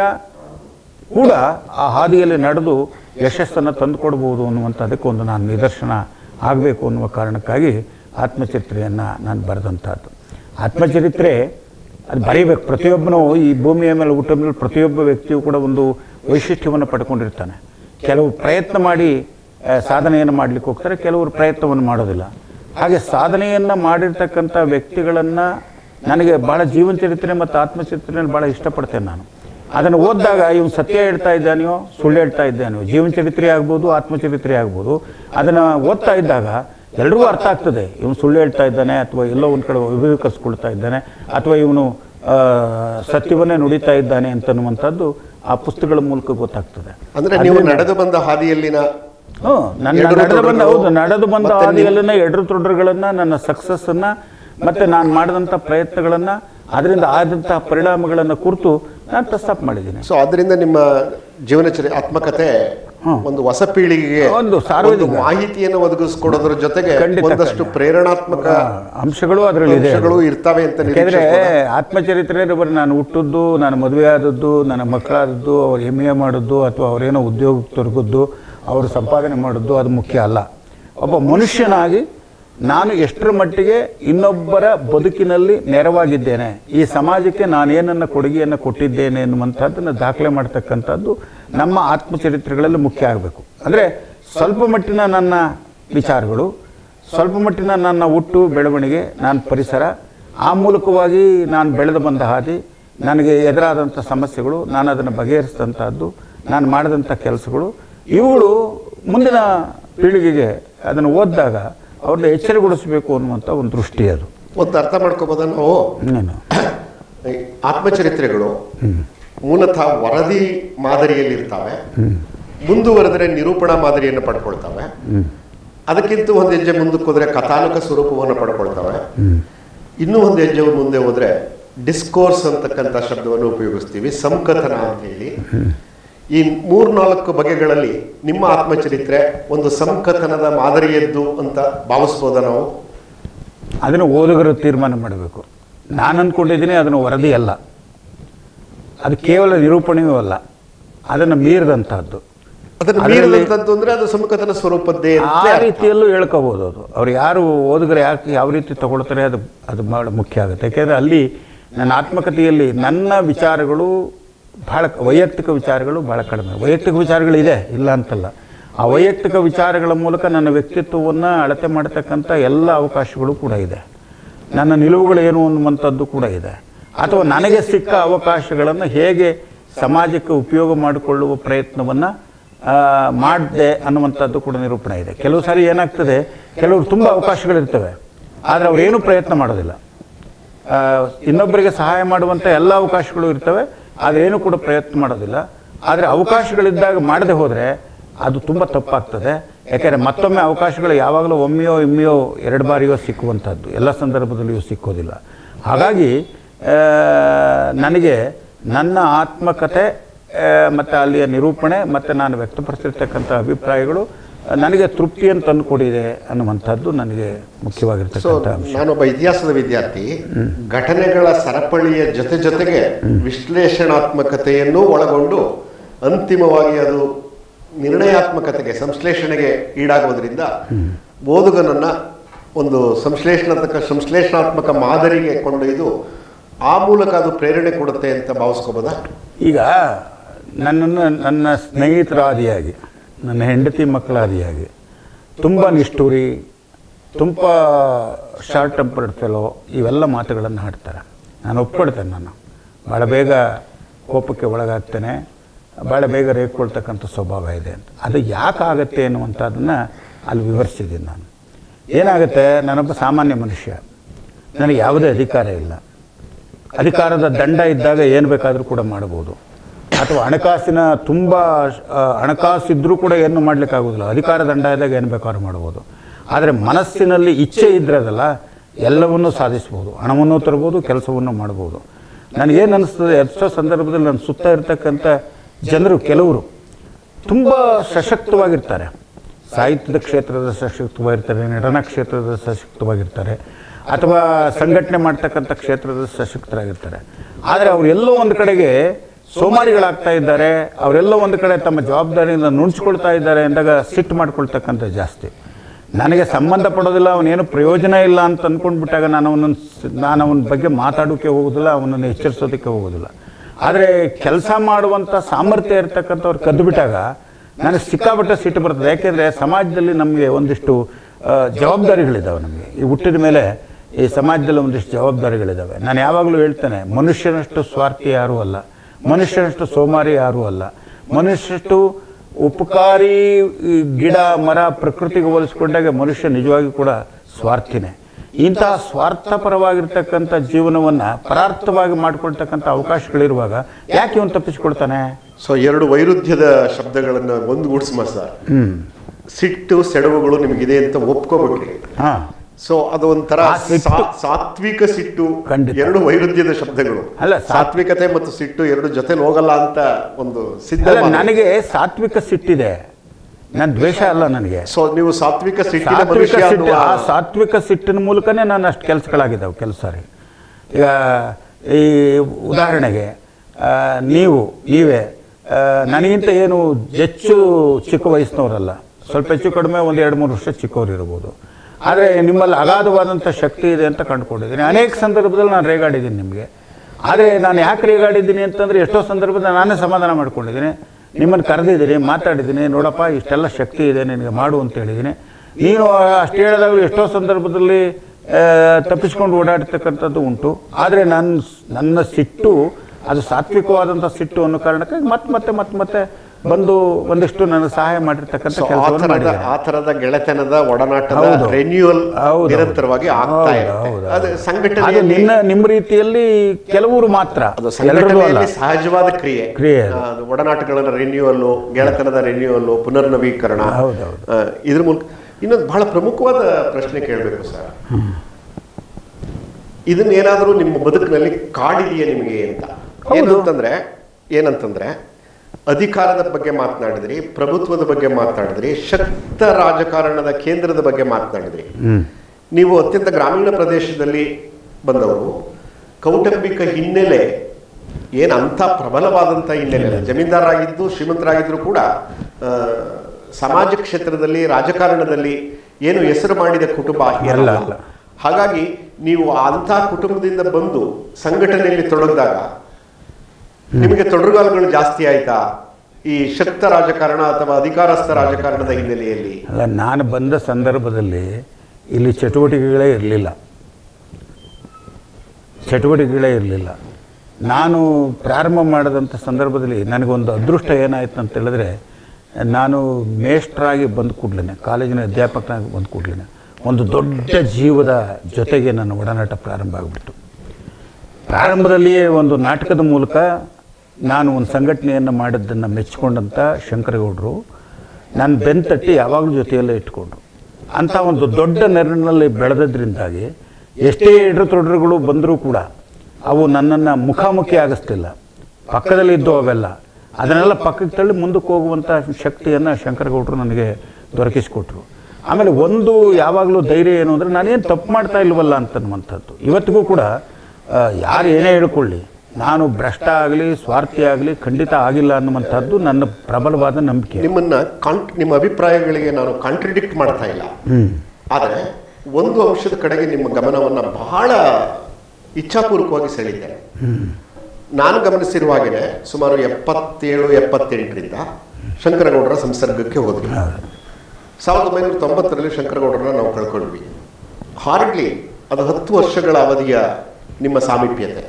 ಕೂಡ ಆ ಹಾದಿಯಲ್ಲಿ ನಡೆದು ಯಶಸ್ಸನ್ನು ತಂದುಕೊಡ್ಬೋದು ಅನ್ನುವಂಥದ್ದಕ್ಕೆ ಒಂದು ನಾನು ನಿದರ್ಶನ ಆಗಬೇಕು ಅನ್ನುವ ಕಾರಣಕ್ಕಾಗಿ ಆತ್ಮಚರಿತ್ರೆಯನ್ನು ನಾನು ಬರೆದಂಥದ್ದು. ಆತ್ಮಚರಿತ್ರೆ ಅದು ಬರೀಬೇಕು. ಪ್ರತಿಯೊಬ್ಬನೂ ಈ ಭೂಮಿಯ ಮೇಲೆ ಊಟ ಮೇಲೆ ಪ್ರತಿಯೊಬ್ಬ ವ್ಯಕ್ತಿಯೂ ಕೂಡ ಒಂದು ವೈಶಿಷ್ಟ್ಯವನ್ನು ಪಡ್ಕೊಂಡಿರ್ತಾನೆ. ಕೆಲವು ಪ್ರಯತ್ನ ಮಾಡಿ ಸಾಧನೆಯನ್ನು ಮಾಡಲಿಕ್ಕೆ ಹೋಗ್ತಾರೆ, ಕೆಲವರು ಪ್ರಯತ್ನವನ್ನು ಮಾಡೋದಿಲ್ಲ. ಹಾಗೆ ಸಾಧನೆಯನ್ನು ಮಾಡಿರ್ತಕ್ಕಂಥ ವ್ಯಕ್ತಿಗಳನ್ನು ನನಗೆ ಭಾಳ ಜೀವನ ಚರಿತ್ರೆ ಮತ್ತು ಆತ್ಮಚರಿತ್ರೆಯನ್ನು ಭಾಳ ಇಷ್ಟಪಡ್ತೇನೆ ನಾನು. ಅದನ್ನು ಓದಿದಾಗ ಇವನು ಸತ್ಯ ಹೇಳ್ತಾ ಇದ್ದಾನೆಯೋ ಸುಳ್ಳು ಹೇಳ್ತಾ ಇದ್ದಾನೆಯೋ, ಜೀವನ ಚರಿತ್ರೆ ಆಗ್ಬೋದು, ಆತ್ಮಚರಿತ್ರೆ ಆಗ್ಬೋದು, ಅದನ್ನು ಓದ್ತಾ ಇದ್ದಾಗ ಎಲ್ರಿಗೂ ಅರ್ಥ ಆಗ್ತದೆ, ಇವನು ಸುಳ್ಳು ಹೇಳ್ತಾ ಇದ್ದಾನೆ ಅಥವಾ ಎಲ್ಲೋ ಒಂದು ಕಡೆ ವಿವೇಕಿಸ್ಕೊಳ್ತಾ ಇದ್ದಾನೆ ಅಥವಾ ಇವನು ಸತ್ಯವನ್ನೇ ನುಡಿತಾ ಇದ್ದಾನೆ ಅಂತನ್ನುವಂಥದ್ದು ಆ ಪುಸ್ತಕಗಳ ಮೂಲಕ ಗೊತ್ತಾಗ್ತದೆ. ಅಂದರೆ ನೀವು ನಡೆದು ಬಂದ ಹಾದಿಯಲ್ಲಿನ ಹ್ಞೂ ನನ್ನ ನಡೆದು ಬಂದ ಹೌದು ನಡೆದು ಬಂದ ಹಾದಿಯಲ್ಲಿನ ಎಡರು ತೊಡರುಗಳನ್ನು, ನನ್ನ ಸಕ್ಸಸ್ಸನ್ನು ಮತ್ತು ನಾನು ಮಾಡಿದಂಥ ಪ್ರಯತ್ನಗಳನ್ನು, ಅದರಿಂದ ಆದಂತಹ ಪರಿಣಾಮಗಳನ್ನು ಕುರಿತು ನಾನು ಪ್ರಸ್ತಾಪ ಮಾಡಿದ್ದೀನಿ. ಸೊ ಅದರಿಂದ ನಿಮ್ಮ ಜೀವನ ಚರಿ ಆತ್ಮಕತೆ ಒಂದು ಹೊಸ ಪೀಳಿಗೆಗೆ ಒಂದು ಸಾರ್ವಜನಿಕ ಮಾಹಿತಿಯನ್ನು ಒದಗಿಸ್ಕೊಡೋದ್ರ ಜೊತೆಗೆ ಒಂದಷ್ಟು ಪ್ರೇರಣಾತ್ಮಕ ಅಂಶಗಳು ಅದರಲ್ಲಿ ಇರ್ತವೆ ಅಂತ. ಯಾಕೆಂದರೆ ಆತ್ಮಚರಿತ್ರೆ ಬರೀ ನಾನು ಹುಟ್ಟಿದ್ದು, ನಾನು ಮದುವೆ ಆದದ್ದು, ನನ್ನ ಮಕ್ಕಳಾದದ್ದು, ಅವ್ರು ಎಮ್ ಎ ಮಾಡಿದ್ದು ಅಥವಾ ಅವರೇನೋ ಉದ್ಯೋಗಕ್ಕೆ ತೊಡಗಿದ್ದು, ಅವರು ಸಂಪಾದನೆ ಮಾಡಿದ್ದು ಅದು ಮುಖ್ಯ ಅಲ್ಲ. ಒಬ್ಬ ಮನುಷ್ಯನಾಗಿ ನಾನು ಎಷ್ಟರ ಮಟ್ಟಿಗೆ ಇನ್ನೊಬ್ಬರ ಬದುಕಿನಲ್ಲಿ ನೆರವಾಗಿದ್ದೇನೆ, ಈ ಸಮಾಜಕ್ಕೆ ನಾನೇನನ್ನು ಕೊಡುಗೆಯನ್ನು ಕೊಟ್ಟಿದ್ದೇನೆ ಎನ್ನುವಂಥದ್ದನ್ನು ದಾಖಲೆ ಮಾಡ್ತಕ್ಕಂಥದ್ದು ನಮ್ಮ ಆತ್ಮಚರಿತ್ರೆಗಳಲ್ಲಿ ಮುಖ್ಯ ಆಗಬೇಕು. ಅಂದರೆ ಸ್ವಲ್ಪ ಮಟ್ಟಿನ ನನ್ನ ವಿಚಾರಗಳು, ಸ್ವಲ್ಪ ಮಟ್ಟಿನ ನನ್ನ ಹುಟ್ಟು ಬೆಳವಣಿಗೆ, ನನ್ನ ಪರಿಸರ, ಆ ಮೂಲಕವಾಗಿ ನಾನು ಬೆಳೆದು ಬಂದ ಹಾದಿ, ನನಗೆ ಎದುರಾದಂಥ ಸಮಸ್ಯೆಗಳು, ನಾನು ಅದನ್ನು ಬಗೆಹರಿಸಿದಂಥದ್ದು, ನಾನು ಮಾಡಿದಂಥ ಕೆಲಸಗಳು, ಇವುಗಳು ಮುಂದಿನ ಪೀಳಿಗೆಗೆ ಅದನ್ನು ಓದಿದಾಗ ಅವ್ರನ್ನ ಎಚ್ಚರಗೊಳಿಸಬೇಕು ಅನ್ನುವಂಥ ಒಂದು ದೃಷ್ಟಿ. ಅದು ಒಂದು ಅರ್ಥ ಮಾಡ್ಕೋಬೋದ ನಾವು, ಆತ್ಮಚರಿತ್ರೆಗಳು ಮೂಲತಃ ವರದಿ ಮಾದರಿಯಲ್ಲಿ ಇರ್ತವೆ, ಮುಂದುವರೆದರೆ ನಿರೂಪಣಾ ಮಾದರಿಯನ್ನು ಪಡ್ಕೊಳ್ತವೆ, ಅದಕ್ಕಿಂತ ಒಂದು ಹೆಜ್ಜೆ ಮುಂದಕ್ಕೆ ಹೋದರೆ ಕಥಾನಕ ಸ್ವರೂಪವನ್ನು ಪಡ್ಕೊಳ್ತವೆ, ಇನ್ನೂ ಒಂದು ಹೆಜ್ಜೆ ಮುಂದೆ ಹೋದರೆ ಡಿಸ್ಕೋರ್ಸ್ ಅಂತಕ್ಕಂಥ ಶಬ್ದವನ್ನು ಉಪಯೋಗಿಸ್ತೀವಿ, ಸಂಕಥನ ಅಂತ ಹೇಳಿ. ಈ ಮೂರ್ನಾಲ್ಕು ಬಗೆಗಳಲ್ಲಿ ನಿಮ್ಮ ಆತ್ಮಚರಿತ್ರೆ ಒಂದು ಸಂಕಥನದ ಮಾದರಿಯದ್ದು ಅಂತ ಭಾವಿಸ್ಬೋದ ನಾವು? ಅದನ್ನು ಓದುಗರು ತೀರ್ಮಾನ ಮಾಡಬೇಕು. ನಾನು ಅಂದ್ಕೊಂಡಿದ್ದೀನಿ ಅದನ್ನು ವರದಿ ಅಲ್ಲ, ಅದು ಕೇವಲ ನಿರೂಪಣೆಯೂ ಅಲ್ಲ, ಅದನ್ನು ಮೀರಿದಂಥದ್ದು. ಅದನ್ನು ಮೀರಿದಂಥದ್ದು ಅಂದರೆ ಅದು ಸಂಕಥನ ಸ್ವರೂಪದ್ದೇ ಆ ರೀತಿಯಲ್ಲೂ ಹೇಳ್ಕೋಬೋದು. ಅದು ಅವ್ರು ಯಾರು ಓದುಗರು ಯಾಕೆ ಯಾವ ರೀತಿ ತಗೊಳ್ತಾರೆ ಅದು ಅದು ಭಾಳ ಮುಖ್ಯ ಆಗುತ್ತೆ. ಯಾಕೆಂದರೆ ಅಲ್ಲಿ ನನ್ನ ಆತ್ಮಕಥೆಯಲ್ಲಿ ನನ್ನ ವಿಚಾರಗಳು ಭಾಳ ವೈಯಕ್ತಿಕ ವಿಚಾರಗಳು ಭಾಳ ಕಡಿಮೆ. ವೈಯಕ್ತಿಕ ವಿಚಾರಗಳಿದೆ, ಇಲ್ಲ ಅಂತಲ್ಲ. ಆ ವೈಯಕ್ತಿಕ ವಿಚಾರಗಳ ಮೂಲಕ ನನ್ನ ವ್ಯಕ್ತಿತ್ವವನ್ನು ಅಳತೆ ಮಾಡತಕ್ಕಂಥ ಎಲ್ಲ ಅವಕಾಶಗಳು ಕೂಡ ಇದೆ. ನನ್ನ ನಿಲುವುಗಳು ಏನು ಅನ್ನುವಂಥದ್ದು ಕೂಡ ಇದೆ. ಅಥವಾ ನನಗೆ ಸಿಕ್ಕ ಅವಕಾಶಗಳನ್ನು ಹೇಗೆ ಸಮಾಜಕ್ಕೆ ಉಪಯೋಗ ಮಾಡಿಕೊಳ್ಳುವ ಪ್ರಯತ್ನವನ್ನು ಮಾಡಿದೆ ಅನ್ನುವಂಥದ್ದು ಕೂಡ ನಿರೂಪಣೆ ಇದೆ. ಕೆಲವು ಸಾರಿ ಏನಾಗ್ತದೆ, ಕೆಲವರು ತುಂಬ ಅವಕಾಶಗಳಿರ್ತವೆ, ಆದರೆ ಅವರೇನು ಪ್ರಯತ್ನ ಮಾಡೋದಿಲ್ಲ. ಇನ್ನೊಬ್ಬರಿಗೆ ಸಹಾಯ ಮಾಡುವಂಥ ಎಲ್ಲ ಅವಕಾಶಗಳು ಇರ್ತವೆ, ಅದೇನು ಕೂಡ ಪ್ರಯತ್ನ ಮಾಡೋದಿಲ್ಲ. ಆದರೆ ಅವಕಾಶಗಳಿದ್ದಾಗ ಮಾಡದೆ ಹೋದರೆ ಅದು ತುಂಬ ತಪ್ಪಾಗ್ತದೆ. ಯಾಕೆಂದರೆ ಮತ್ತೊಮ್ಮೆ ಅವಕಾಶಗಳು ಯಾವಾಗಲೂ ಒಮ್ಮೆಯೋ ಇಮ್ಮೆಯೋ ಎರಡು ಬಾರಿಯೋ ಸಿಕ್ಕುವಂಥದ್ದು, ಎಲ್ಲ ಸಂದರ್ಭದಲ್ಲಿಯೂ ಸಿಕ್ಕೋದಿಲ್ಲ. ಹಾಗಾಗಿ ನನಗೆ ನನ್ನ ಆತ್ಮಕತೆ ಮತ್ತು ಅಲ್ಲಿಯ ನಿರೂಪಣೆ ಮತ್ತು ನಾನು ವ್ಯಕ್ತಪಡಿಸಿರ್ತಕ್ಕಂಥ ಅಭಿಪ್ರಾಯಗಳು ನನಗೆ ತೃಪ್ತಿಯನ್ನು ತಂದುಕೊಡಿದೆ ಅನ್ನುವಂಥದ್ದು ನನಗೆ ಮುಖ್ಯವಾಗಿರ್ತಕ್ಕಂಥ ಅಂಶ. ನಾನೊಬ್ಬ ಇತಿಹಾಸದ ವಿದ್ಯಾರ್ಥಿ. ಘಟನೆಗಳ ಸರಪಳಿಯ ಜೊತೆ ಜೊತೆಗೆ ವಿಶ್ಲೇಷಣಾತ್ಮಕತೆಯನ್ನು ಒಳಗೊಂಡು ಅಂತಿಮವಾಗಿ ಅದು ನಿರ್ಣಯಾತ್ಮಕತೆಗೆ ಸಂಶ್ಲೇಷಣೆಗೆ ಈಡಾಗೋದ್ರಿಂದ ಓದುಗನನ್ನ ಒಂದು ಸಂಶ್ಲೇಷಣಾತ್ಮಕ ಸಂಶ್ಲೇಷಣಾತ್ಮಕ ಮಾದರಿಗೆ ಕೊಂಡೊಯ್ದು ಆ ಮೂಲಕ ಅದು ಪ್ರೇರಣೆ ಕೊಡುತ್ತೆ ಅಂತ ಭಾವಿಸ್ಕೋಬೋದಾ? ಈಗ ನನ್ನನ್ನು ನನ್ನ ಸ್ನೇಹಿತರ ಆದಿಯಾಗಿ, ನನ್ನ ಹೆಂಡತಿ ಮಕ್ಕಳ ಆದಿಯಾಗಿ ತುಂಬ ನಿಷ್ಠೂರಿ, ತುಂಬ ಶಾರ್ಟ್ ಟೆಂಪರ್ಡ್ ಫೆಲೋ ಇವೆಲ್ಲ ಮಾತುಗಳನ್ನು ಹಾಡ್ತಾರೆ. ನಾನು ಒಪ್ಕೊಳ್ತೇನೆ. ನಾನು ಭಾಳ ಬೇಗ ಕೋಪಕ್ಕೆ ಒಳಗಾಗ್ತೇನೆ, ಭಾಳ ಬೇಗ ರೇಗ್ಕೊಳ್ತಕ್ಕಂಥ ಸ್ವಭಾವ ಇದೆ ಅಂತ. ಅದು ಯಾಕಾಗತ್ತೆ ಅನ್ನುವಂಥದ್ದನ್ನು ಅಲ್ಲಿ ವಿವರಿಸಿದ್ದೀನಿ ನಾನು. ಏನಾಗುತ್ತೆ, ನಾನೊಬ್ಬ ಸಾಮಾನ್ಯ ಮನುಷ್ಯ, ನನಗೆ ಯಾವುದೇ ಅಧಿಕಾರ ಇಲ್ಲ. ಅಧಿಕಾರದ ದಂಡ ಇದ್ದಾಗ ಏನು ಬೇಕಾದರೂ ಕೂಡ ಮಾಡ್ಬೋದು, ಅಥವಾ ಹಣಕಾಸಿನ ತುಂಬ ಹಣಕಾಸಿದ್ರೂ ಕೂಡ ಏನು ಮಾಡಲಿಕ್ಕಾಗೋದಿಲ್ಲ. ಅಧಿಕಾರ ದಂಡ ಇದ್ದಾಗ ಏನು ಬೇಕಾದ್ರೂ ಮಾಡ್ಬೋದು. ಆದರೆ ಮನಸ್ಸಿನಲ್ಲಿ ಇಚ್ಛೆ ಇದ್ರದಲ್ಲ, ಎಲ್ಲವನ್ನೂ ಸಾಧಿಸ್ಬೋದು, ಹಣವನ್ನು ತರ್ಬೋದು, ಕೆಲಸವನ್ನು ಮಾಡ್ಬೋದು. ನನಗೇನು ಅನ್ನಿಸ್ತದೆ, ಎಷ್ಟೋ ಸಂದರ್ಭದಲ್ಲಿ ನನ್ನ ಸುತ್ತ ಇರ್ತಕ್ಕಂಥ ಜನರು ಕೆಲವರು ತುಂಬ ಸಶಕ್ತವಾಗಿರ್ತಾರೆ. ಸಾಹಿತ್ಯದ ಕ್ಷೇತ್ರದ ಸಶಕ್ತವಾಗಿರ್ತಾರೆ, ನಟನಾ ಕ್ಷೇತ್ರದ ಸಶಕ್ತವಾಗಿರ್ತಾರೆ, ಅಥವಾ ಸಂಘಟನೆ ಮಾಡ್ತಕ್ಕಂಥ ಕ್ಷೇತ್ರದ ಸಶಕ್ತರಾಗಿರ್ತಾರೆ. ಆದರೆ ಅವರೆಲ್ಲೋ ಒಂದು ಕಡೆಗೆ ಸೋಮಾರಿಗಳಾಗ್ತಾ ಇದ್ದಾರೆ, ಅವರೆಲ್ಲೋ ಒಂದು ಕಡೆ ತಮ್ಮ ಜವಾಬ್ದಾರಿಯಿಂದ ನುಣುಚ್ಕೊಳ್ತಾ ಇದ್ದಾರೆ ಅಂದಾಗ ಸಿಟ್ಟು ಮಾಡ್ಕೊಳ್ತಕ್ಕಂಥ ಜಾಸ್ತಿ. ನನಗೆ ಸಂಬಂಧ ಪಡೋದಿಲ್ಲ, ಅವನೇನು ಪ್ರಯೋಜನ ಇಲ್ಲ ಅಂತ ಅಂದ್ಕೊಂಡ್ಬಿಟ್ಟಾಗ ನಾನು ಅವನನ್ನು ನಾನು ಅವನ ಬಗ್ಗೆ ಮಾತಾಡೋಕ್ಕೆ ಹೋಗೋದಿಲ್ಲ, ಅವನನ್ನು ಎಚ್ಚರಿಸೋದಕ್ಕೆ ಹೋಗೋದಿಲ್ಲ. ಆದರೆ ಕೆಲಸ ಮಾಡುವಂಥ ಸಾಮರ್ಥ್ಯ ಇರ್ತಕ್ಕಂಥವ್ರು ಕದ್ದು ಬಿಟ್ಟಾಗ ನನಗೆ ಸಿಕ್ಕಾಪಟ್ಟೆ ಸಿಟ್ಟು ಬರ್ತದೆ. ಯಾಕೆಂದರೆ ಸಮಾಜದಲ್ಲಿ ನಮಗೆ ಒಂದಿಷ್ಟು ಜವಾಬ್ದಾರಿಗಳಿದ್ದಾವೆ. ನಮಗೆ ಈ ಹುಟ್ಟಿದ ಮೇಲೆ ಈ ಸಮಾಜದಲ್ಲಿ ಒಂದಿಷ್ಟು ಜವಾಬ್ದಾರಿಗಳಿದ್ದಾವೆ. ನಾನು ಯಾವಾಗಲೂ ಹೇಳ್ತೇನೆ, ಮನುಷ್ಯನಷ್ಟು ಸ್ವಾರ್ಥಿ ಯಾರೂ ಅಲ್ಲ, ಮನುಷ್ಯನಷ್ಟು ಸೋಮಾರಿ ಯಾರೂ ಅಲ್ಲ, ಮನುಷ್ಯಷ್ಟು ಉಪಕಾರಿ ಗಿಡ ಮರ ಪ್ರಕೃತಿಗೆ ಹೋಲಿಸ್ಕೊಂಡಾಗ ಮನುಷ್ಯ ನಿಜವಾಗಿ ಕೂಡ ಸ್ವಾರ್ಥಿನೇ. ಇಂತಹ ಸ್ವಾರ್ಥಪರವಾಗಿರ್ತಕ್ಕಂಥ ಜೀವನವನ್ನು ಪರಾರ್ಥವಾಗಿ ಮಾಡಿಕೊಳ್ತಕ್ಕಂಥ ಅವಕಾಶಗಳಿರುವಾಗ ಯಾಕೆ ಇವನು ತಪ್ಪಿಸ್ಕೊಳ್ತಾನೆ? ಸೊ ಎರಡು ವೈರುಧ್ಯದ ಶಬ್ದಗಳನ್ನು ಒಂದುಗೂಡಿಸ್ಮ ಸರ್. ಸಿಟ್ಟು ಸೆಡವುಗಳು ನಿಮಗಿದೆ ಅಂತ ಒಪ್ಕೋಬೇಕ್ರಿ. ಹಾಂ, ಸೊ ಅದು ಒಂಥರ ಸಾತ್ವಿಕ ಸಿಟ್ಟು, ಎರಡು ವೈರುಧ್ಯದ ಶಬ್ದಗಳು ಅಲ್ಲ. ಸಾತ್ವಿಕತೆ ಮತ್ತು ಸಿಟ್ಟು ಎರಡು ಜೊತೆಲಿ ಹೋಗಲ್ಲ ಅಂತ ಒಂದು ಸಿದ್ಧ. ನನಗೆ ಸಾತ್ವಿಕ ಸಿಟ್ಟಿದೆ, ನನ್ನ ದ್ವೇಷ ಅಲ್ಲ ನನಗೆ. ಸೊ ನೀವು ಸಾತ್ವಿಕ ಸಿಟ್ಟಿನ ಸಾತ್ವಿಕ ಸಿಟ್ಟು, ಆ ಸಾತ್ವಿಕ ಸಿಟ್ಟಿನ ಮೂಲಕನೇ ನಾನು ಅಷ್ಟು ಕೆಲಸಗಳಾಗಿದ್ದಾವೆ ಕೆಲಸ ರೀ. ಈಗ ಈ ಉದಾಹರಣೆಗೆ ನೀವು ನೀವೇ ನನಗಿಂತ ಏನು ಹೆಚ್ಚು ಚಿಕ್ಕ ವಯಸ್ಸಿನವರಲ್ಲ, ಸ್ವಲ್ಪ ಹೆಚ್ಚು ಕಡಿಮೆ ಒಂದು ಎರಡು ಮೂರು ವರ್ಷ ಚಿಕ್ಕವರು ಇರ್ಬೋದು. ಆದರೆ ನಿಮ್ಮಲ್ಲಿ ಅಗಾಧವಾದಂಥ ಶಕ್ತಿ ಇದೆ ಅಂತ ಕಂಡುಕೊಂಡಿದ್ದೀನಿ. ಅನೇಕ ಸಂದರ್ಭದಲ್ಲಿ ನಾನು ರೇಗಾಡಿದ್ದೀನಿ ನಿಮಗೆ. ಆದರೆ ನಾನು ಯಾಕೆ ರೇಗಾಡಿದ್ದೀನಿ ಅಂತಂದರೆ ಎಷ್ಟೋ ಸಂದರ್ಭದಲ್ಲಿ ನಾನೇ ಸಮಾಧಾನ ಮಾಡ್ಕೊಂಡಿದ್ದೀನಿ, ನಿಮ್ಮನ್ನು ಕರೆದಿದ್ದೀನಿ, ಮಾತಾಡಿದ್ದೀನಿ, ನೋಡಪ್ಪ ಇಷ್ಟೆಲ್ಲ ಶಕ್ತಿ ಇದೆ ನಿನಗೆ ಮಾಡು ಅಂತ ಹೇಳಿದ್ದೀನಿ. ನೀನು ಅಷ್ಟು ಹೇಳಿದಾಗಲೂ ಎಷ್ಟೋ ಸಂದರ್ಭದಲ್ಲಿ ತಪ್ಪಿಸ್ಕೊಂಡು ಓಡಾಡ್ತಕ್ಕಂಥದ್ದು ಉಂಟು. ಆದರೆ ನನ್ನ ನನ್ನ ಸಿಟ್ಟು ಅದು ಸಾತ್ವಿಕವಾದಂಥ ಸಿಟ್ಟು ಅನ್ನೋ ಕಾರಣಕ್ಕಾಗಿ ಮತ್ತೆ ಮತ್ತೆ ಮತ್ತೆ ಮತ್ತೆ ಬಂದು ಒಂದಿಷ್ಟು ನನ್ನ ಸಹಾಯ ಮಾಡಿರ್ತಕ್ಕಂಥ ಕೆಲಸವನ್ನು ಮಾಡಿದ್ದಾರೆ. ಆ ಥರದ ಗೆಳೆತನದ ಒಡನಾಟದ ರೆನ್ಯೂವಲ್ ನಿರಂತರವಾಗಿ ಆಗ್ತಾ ಇರುತ್ತೆ. ಅದು ಸಂಘಟನೆ ನಿನ್ನ ನಿಮ್ಮ ರೀತಿಯಲ್ಲಿ ಕೆಲವರು ಮಾತ್ರ, ಸಂಘಟನೆಯಲ್ಲಿ ಸಹಜವಾದ ಕ್ರಿಯೆ ಕ್ರಿಯೆ ಒಡನಾಟಗಳ ರೆನ್ಯೂವಲ್ಲು, ಗೆಳೆತನದ ರೆನ್ಯೂವಲ್ಲು, ಪುನರ್ನವೀಕರಣ. ಇದ್ರ ಮೂಲಕ ಇನ್ನೊಂದು ಬಹಳ ಪ್ರಮುಖವಾದ ಪ್ರಶ್ನೆ ಕೇಳಬೇಕು ಸರ್. ಇದನ್ನೇನಾದರೂ ನಿಮ್ಮ ಬದುಕಿನಲ್ಲಿ ಕಾಡಿದೆಯೇ ನಿಮಗೆ ಅಂತ? ಏನಂತಂದ್ರೆ ಏನಂತಂದ್ರೆ ಅಧಿಕಾರದ ಬಗ್ಗೆ ಮಾತನಾಡಿದ್ರಿ, ಪ್ರಭುತ್ವದ ಬಗ್ಗೆ ಮಾತನಾಡಿದ್ರಿ, ಶಕ್ತ ರಾಜಕಾರಣದ ಕೇಂದ್ರದ ಬಗ್ಗೆ ಮಾತನಾಡಿದ್ರಿ. ನೀವು ಅತ್ಯಂತ ಗ್ರಾಮೀಣ ಪ್ರದೇಶದಲ್ಲಿ ಬಂದವರು, ಕೌಟುಂಬಿಕ ಹಿನ್ನೆಲೆ ಏನು ಅಂಥ ಪ್ರಬಲವಾದಂಥ ಹಿನ್ನೆಲೆ, ಜಮೀನ್ದಾರಾಗಿದ್ದು ಶ್ರೀಮಂತರಾಗಿದ್ದರೂ ಕೂಡ ಸಮಾಜ ಕ್ಷೇತ್ರದಲ್ಲಿ ರಾಜಕಾರಣದಲ್ಲಿ ಏನು ಹೆಸರು ಮಾಡಿದ ಕುಟುಂಬ ಇರಲ್ಲ. ಹಾಗಾಗಿ ನೀವು ಅಂಥ ಕುಟುಂಬದಿಂದ ಬಂದು ಸಂಘಟನೆಯಲ್ಲಿ ತೊಡಗಿದಾಗ ನಿಮಗೆ ತೊಡರುಗಾಲಗಳು ಜಾಸ್ತಿ ಆಯ್ತಾ ಈ ಶಕ್ತ ರಾಜಕಾರಣ ಅಥವಾ ಅಧಿಕಾರಸ್ಥ ರಾಜಕಾರಣದ ಹಿನ್ನೆಲೆಯಲ್ಲಿ? ಅಲ್ಲ, ನಾನು ಬಂದ ಸಂದರ್ಭದಲ್ಲಿ ಇಲ್ಲಿ ಚಟುವಟಿಕೆಗಳೇ ಇರಲಿಲ್ಲ ಚಟುವಟಿಕೆಗಳೇ ಇರಲಿಲ್ಲ ನಾನು ಪ್ರಾರಂಭ ಮಾಡಿದಂಥ ಸಂದರ್ಭದಲ್ಲಿ ನನಗೊಂದು ಅದೃಷ್ಟ ಏನಾಯ್ತು ಅಂತ ಹೇಳಿದ್ರೆ, ನಾನು ಮೇಷ್ಟ್ರಾಗಿ ಬಂದ ಕೂಡಲೇ, ಕಾಲೇಜಿನ ಅಧ್ಯಾಪಕನಾಗಿ ಬಂದ ಕೂಡಲೇ ಒಂದು ದೊಡ್ಡ ಜೀವದ ಜೊತೆಗೆ ನನ್ನ ಒಡನಾಟ ಪ್ರಾರಂಭ ಆಗಿಬಿಡ್ತು. ಪ್ರಾರಂಭದಲ್ಲಿಯೇ ಒಂದು ನಾಟಕದ ಮೂಲಕ ನಾನು ಒಂದು ಸಂಘಟನೆಯನ್ನು ಮಾಡಿದ್ದನ್ನು ಮೆಚ್ಚಿಕೊಂಡಂಥ ಶಂಕರಗೌಡರು ನನ್ನ ಬೆನ್ನು ತಟ್ಟಿ ಯಾವಾಗಲೂ ಜೊತೆಯಲ್ಲೇ ಇಟ್ಕೊಂಡ್ರು. ಅಂಥ ಒಂದು ದೊಡ್ಡ ನೆರಳಿನಲ್ಲಿ ಬೆಳೆದದ್ರಿಂದಾಗಿ ಎಷ್ಟೇ ಎಡ್ರು ತೊಡರುಗಳು ಬಂದರೂ ಕೂಡ ಅವು ನನ್ನನ್ನು ಮುಖಾಮುಖಿ ಆಗಿಸ್ತಿಲ್ಲ. ಪಕ್ಕದಲ್ಲಿ ಇದ್ದು ಅವೆಲ್ಲ ಅದನ್ನೆಲ್ಲ ಪಕ್ಕಕ್ಕೆ ತಳ್ಳಿ ಮುಂದಕ್ಕೆ ಹೋಗುವಂಥ ಶಕ್ತಿಯನ್ನು ಶಂಕರಗೌಡರು ನನಗೆ ದೊರಕಿಸಿಕೊಟ್ರು. ಆಮೇಲೆ ಒಂದು ಯಾವಾಗಲೂ ಧೈರ್ಯ ಏನು ಅಂದರೆ ನಾನೇನು ತಪ್ಪು ಮಾಡ್ತಾ ಇಲ್ವಲ್ಲ ಅಂತನ್ನುವಂಥದ್ದು. ಇವತ್ತಿಗೂ ಕೂಡ ಯಾರು ಏನೇ ಹೇಳ್ಕೊಳ್ಳಿ, ನಾನು ಭ್ರಷ್ಟ ಆಗಲಿ ಸ್ವಾರ್ಥಿ ಆಗಲಿ ಖಂಡಿತ ಆಗಿಲ್ಲ ಅನ್ನುವಂಥದ್ದು ನನ್ನ ಪ್ರಬಲವಾದ ನಂಬಿಕೆ. ನಿಮ್ಮನ್ನ ಕಾಂಟ್ ನಿಮ್ಮ ಅಭಿಪ್ರಾಯಗಳಿಗೆ ನಾನು ಕಾಂಟ್ರಡಿಕ್ಟ್ ಮಾಡ್ತಾ ಇಲ್ಲ, ಆದರೆ ಒಂದು ಅಂಶದ ಕಡೆಗೆ ನಿಮ್ಮ ಗಮನವನ್ನು ಬಹಳ ಇಚ್ಛಾಪೂರ್ವಕವಾಗಿ ಸೆಳೆದಿದೆ. ನಾನು ಗಮನಿಸಿರುವ ಹಾಗೆಯೇ ಸುಮಾರು ಎಪ್ಪತ್ತೇಳು ಎಪ್ಪತ್ತೆಂಟರಿಂದ ಶಂಕರಗೌಡರ ಸಂಸರ್ಗಕ್ಕೆ ಹೋದ್ವಿ. ಸಾವಿರದ ಒಂಬೈನೂರ ತೊಂಬತ್ತರಲ್ಲಿ ಶಂಕರಗೌಡರನ್ನ ನಾವು ಕಳ್ಕೊಂಡ್ವಿ. ಹಾರ್ಡ್ಲಿ ಅದು ಹತ್ತು ವರ್ಷಗಳ ಅವಧಿಯ ನಿಮ್ಮ ಸಾಮೀಪ್ಯತೆ.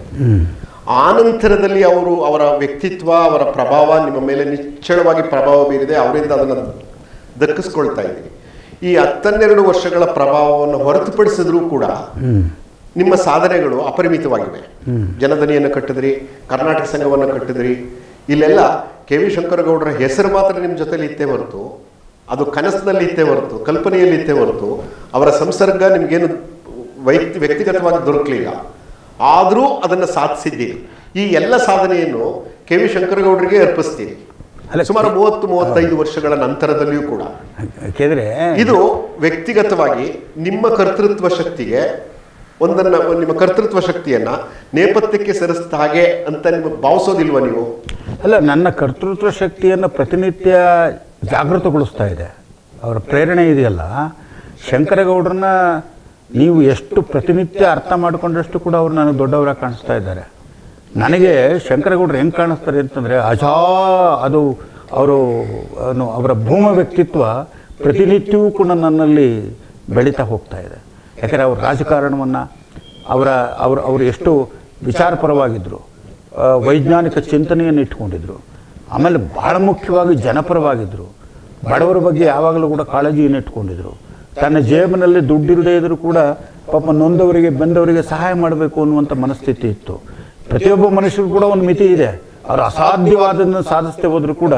ಆನಂತರದಲ್ಲಿ ಅವರು ಅವರ ವ್ಯಕ್ತಿತ್ವ ಅವರ ಪ್ರಭಾವ ನಿಮ್ಮ ಮೇಲೆ ನಿಶ್ಚಳವಾಗಿ ಪ್ರಭಾವ ಬೀರಿದೆ. ಅವರಿಂದ ಅದನ್ನು ದಕ್ಕಿಸ್ಕೊಳ್ತಾ ಇದ್ದೀವಿ. ಈ ಹತ್ತನ್ನೆರಡು ವರ್ಷಗಳ ಪ್ರಭಾವವನ್ನು ಹೊರತುಪಡಿಸಿದ್ರೂ ಕೂಡ ನಿಮ್ಮ ಸಾಧನೆಗಳು ಅಪರಿಮಿತವಾಗಿವೆ. ಜನಧನಿಯನ್ನು ಕಟ್ಟಿದ್ರಿ, ಕರ್ನಾಟಕ ಸಂಘವನ್ನು ಕಟ್ಟಿದ್ರಿ. ಇಲ್ಲೆಲ್ಲ ಕೆ ವಿ ಶಂಕರಗೌಡರ ಹೆಸರು ಮಾತ್ರ ನಿಮ್ಮ ಜೊತೆಲಿ ಇತ್ತೇ ಹೊರತು, ಅದು ಕನಸಿನಲ್ಲಿ ಇತ್ತೇ ಹೊರತು, ಕಲ್ಪನೆಯಲ್ಲಿ ಇತ್ತೇ ಹೊರತು ಅವರ ಸಂಸರ್ಗ ನಿಮಗೇನು ವೈಯಕ್ತಿ ವ್ಯಕ್ತಿಗತವಾಗಿ ದೊರಕಲಿಲ್ಲ. ಆದರೂ ಅದನ್ನು ಸಾಧಿಸಿದ್ದೀರಿ. ಈ ಎಲ್ಲ ಸಾಧನೆಯನ್ನು ಕೆ ವಿ ಶಂಕರಗೌಡರಿಗೆ ಅರ್ಪಿಸ್ತೀರಿ ಸುಮಾರು ಮೂವತ್ತು ಮೂವತ್ತೈದು ವರ್ಷಗಳ ನಂತರದಲ್ಲಿಯೂ ಕೂಡ. ಯಾಕೆಂದರೆ ಇದು ವ್ಯಕ್ತಿಗತವಾಗಿ ನಿಮ್ಮ ಕರ್ತೃತ್ವ ಶಕ್ತಿಗೆ ಒಂದನ್ನು ನಿಮ್ಮ ಕರ್ತೃತ್ವ ಶಕ್ತಿಯನ್ನು ನೇಪಥ್ಯಕ್ಕೆ ಸರಿಸ್ತಾ ಹಾಗೆ ಅಂತ ನಿಮ್ಮ ಭಾವಿಸೋದಿಲ್ವ ನೀವು? ಅಲ್ಲ, ನನ್ನ ಕರ್ತೃತ್ವ ಶಕ್ತಿಯನ್ನು ಪ್ರತಿನಿತ್ಯ ಜಾಗೃತಗೊಳಿಸ್ತಾ ಇದೆ. ಅವರ ಪ್ರೇರಣೆ ಇದೆಯಲ್ಲ, ಶಂಕರಗೌಡರನ್ನ ನೀವು ಎಷ್ಟು ಪ್ರತಿನಿತ್ಯ ಅರ್ಥ ಮಾಡಿಕೊಂಡಷ್ಟು ಕೂಡ ಅವರು ನನಗೆ ದೊಡ್ಡವರಾಗಿ ಕಾಣಿಸ್ತಾ ಇದ್ದಾರೆ. ನನಗೆ ಶಂಕರಗೌಡರು ಹೆಂಗೆ ಕಾಣಿಸ್ತಾರೆ ಅಂತಂದರೆ ಅಜಾ ಅದು ಅವರು ಅವರ ಭೂಮ ವ್ಯಕ್ತಿತ್ವ ಪ್ರತಿನಿತ್ಯವೂ ಕೂಡ ನನ್ನಲ್ಲಿ ಬೆಳೀತಾ ಹೋಗ್ತಾ ಇದೆ. ಯಾಕಂದರೆ ಅವರು ರಾಜಕಾರಣವನ್ನು ಅವರ ಅವರು ಅವರು ಎಷ್ಟು ವಿಚಾರಪರವಾಗಿದ್ದರು, ವೈಜ್ಞಾನಿಕ ಚಿಂತನೆಯನ್ನು ಇಟ್ಕೊಂಡಿದ್ರು. ಆಮೇಲೆ ಭಾಳ ಮುಖ್ಯವಾಗಿ ಜನಪರವಾಗಿದ್ದರು. ಬಡವರ ಬಗ್ಗೆ ಯಾವಾಗಲೂ ಕೂಡ ಕಾಳಜಿಯನ್ನು ಇಟ್ಕೊಂಡಿದ್ರು. ತನ್ನ ಜೇಬಿನಲ್ಲಿ ದುಡ್ಡಿಲ್ಲದೆ ಇದ್ದರೂ ಕೂಡ ಪಾಪ ನೊಂದವರಿಗೆ ಬೆಂದವರಿಗೆ ಸಹಾಯ ಮಾಡಬೇಕು ಅನ್ನುವಂಥ ಮನಸ್ಥಿತಿ ಇತ್ತು. ಪ್ರತಿಯೊಬ್ಬ ಮನುಷ್ಯರು ಕೂಡ ಒಂದು ಮಿತಿ ಇದೆ. ಅವರು ಅಸಾಧ್ಯವಾದನ್ನು ಸಾಧಿಸದೆ ಹೋದರೂ ಕೂಡ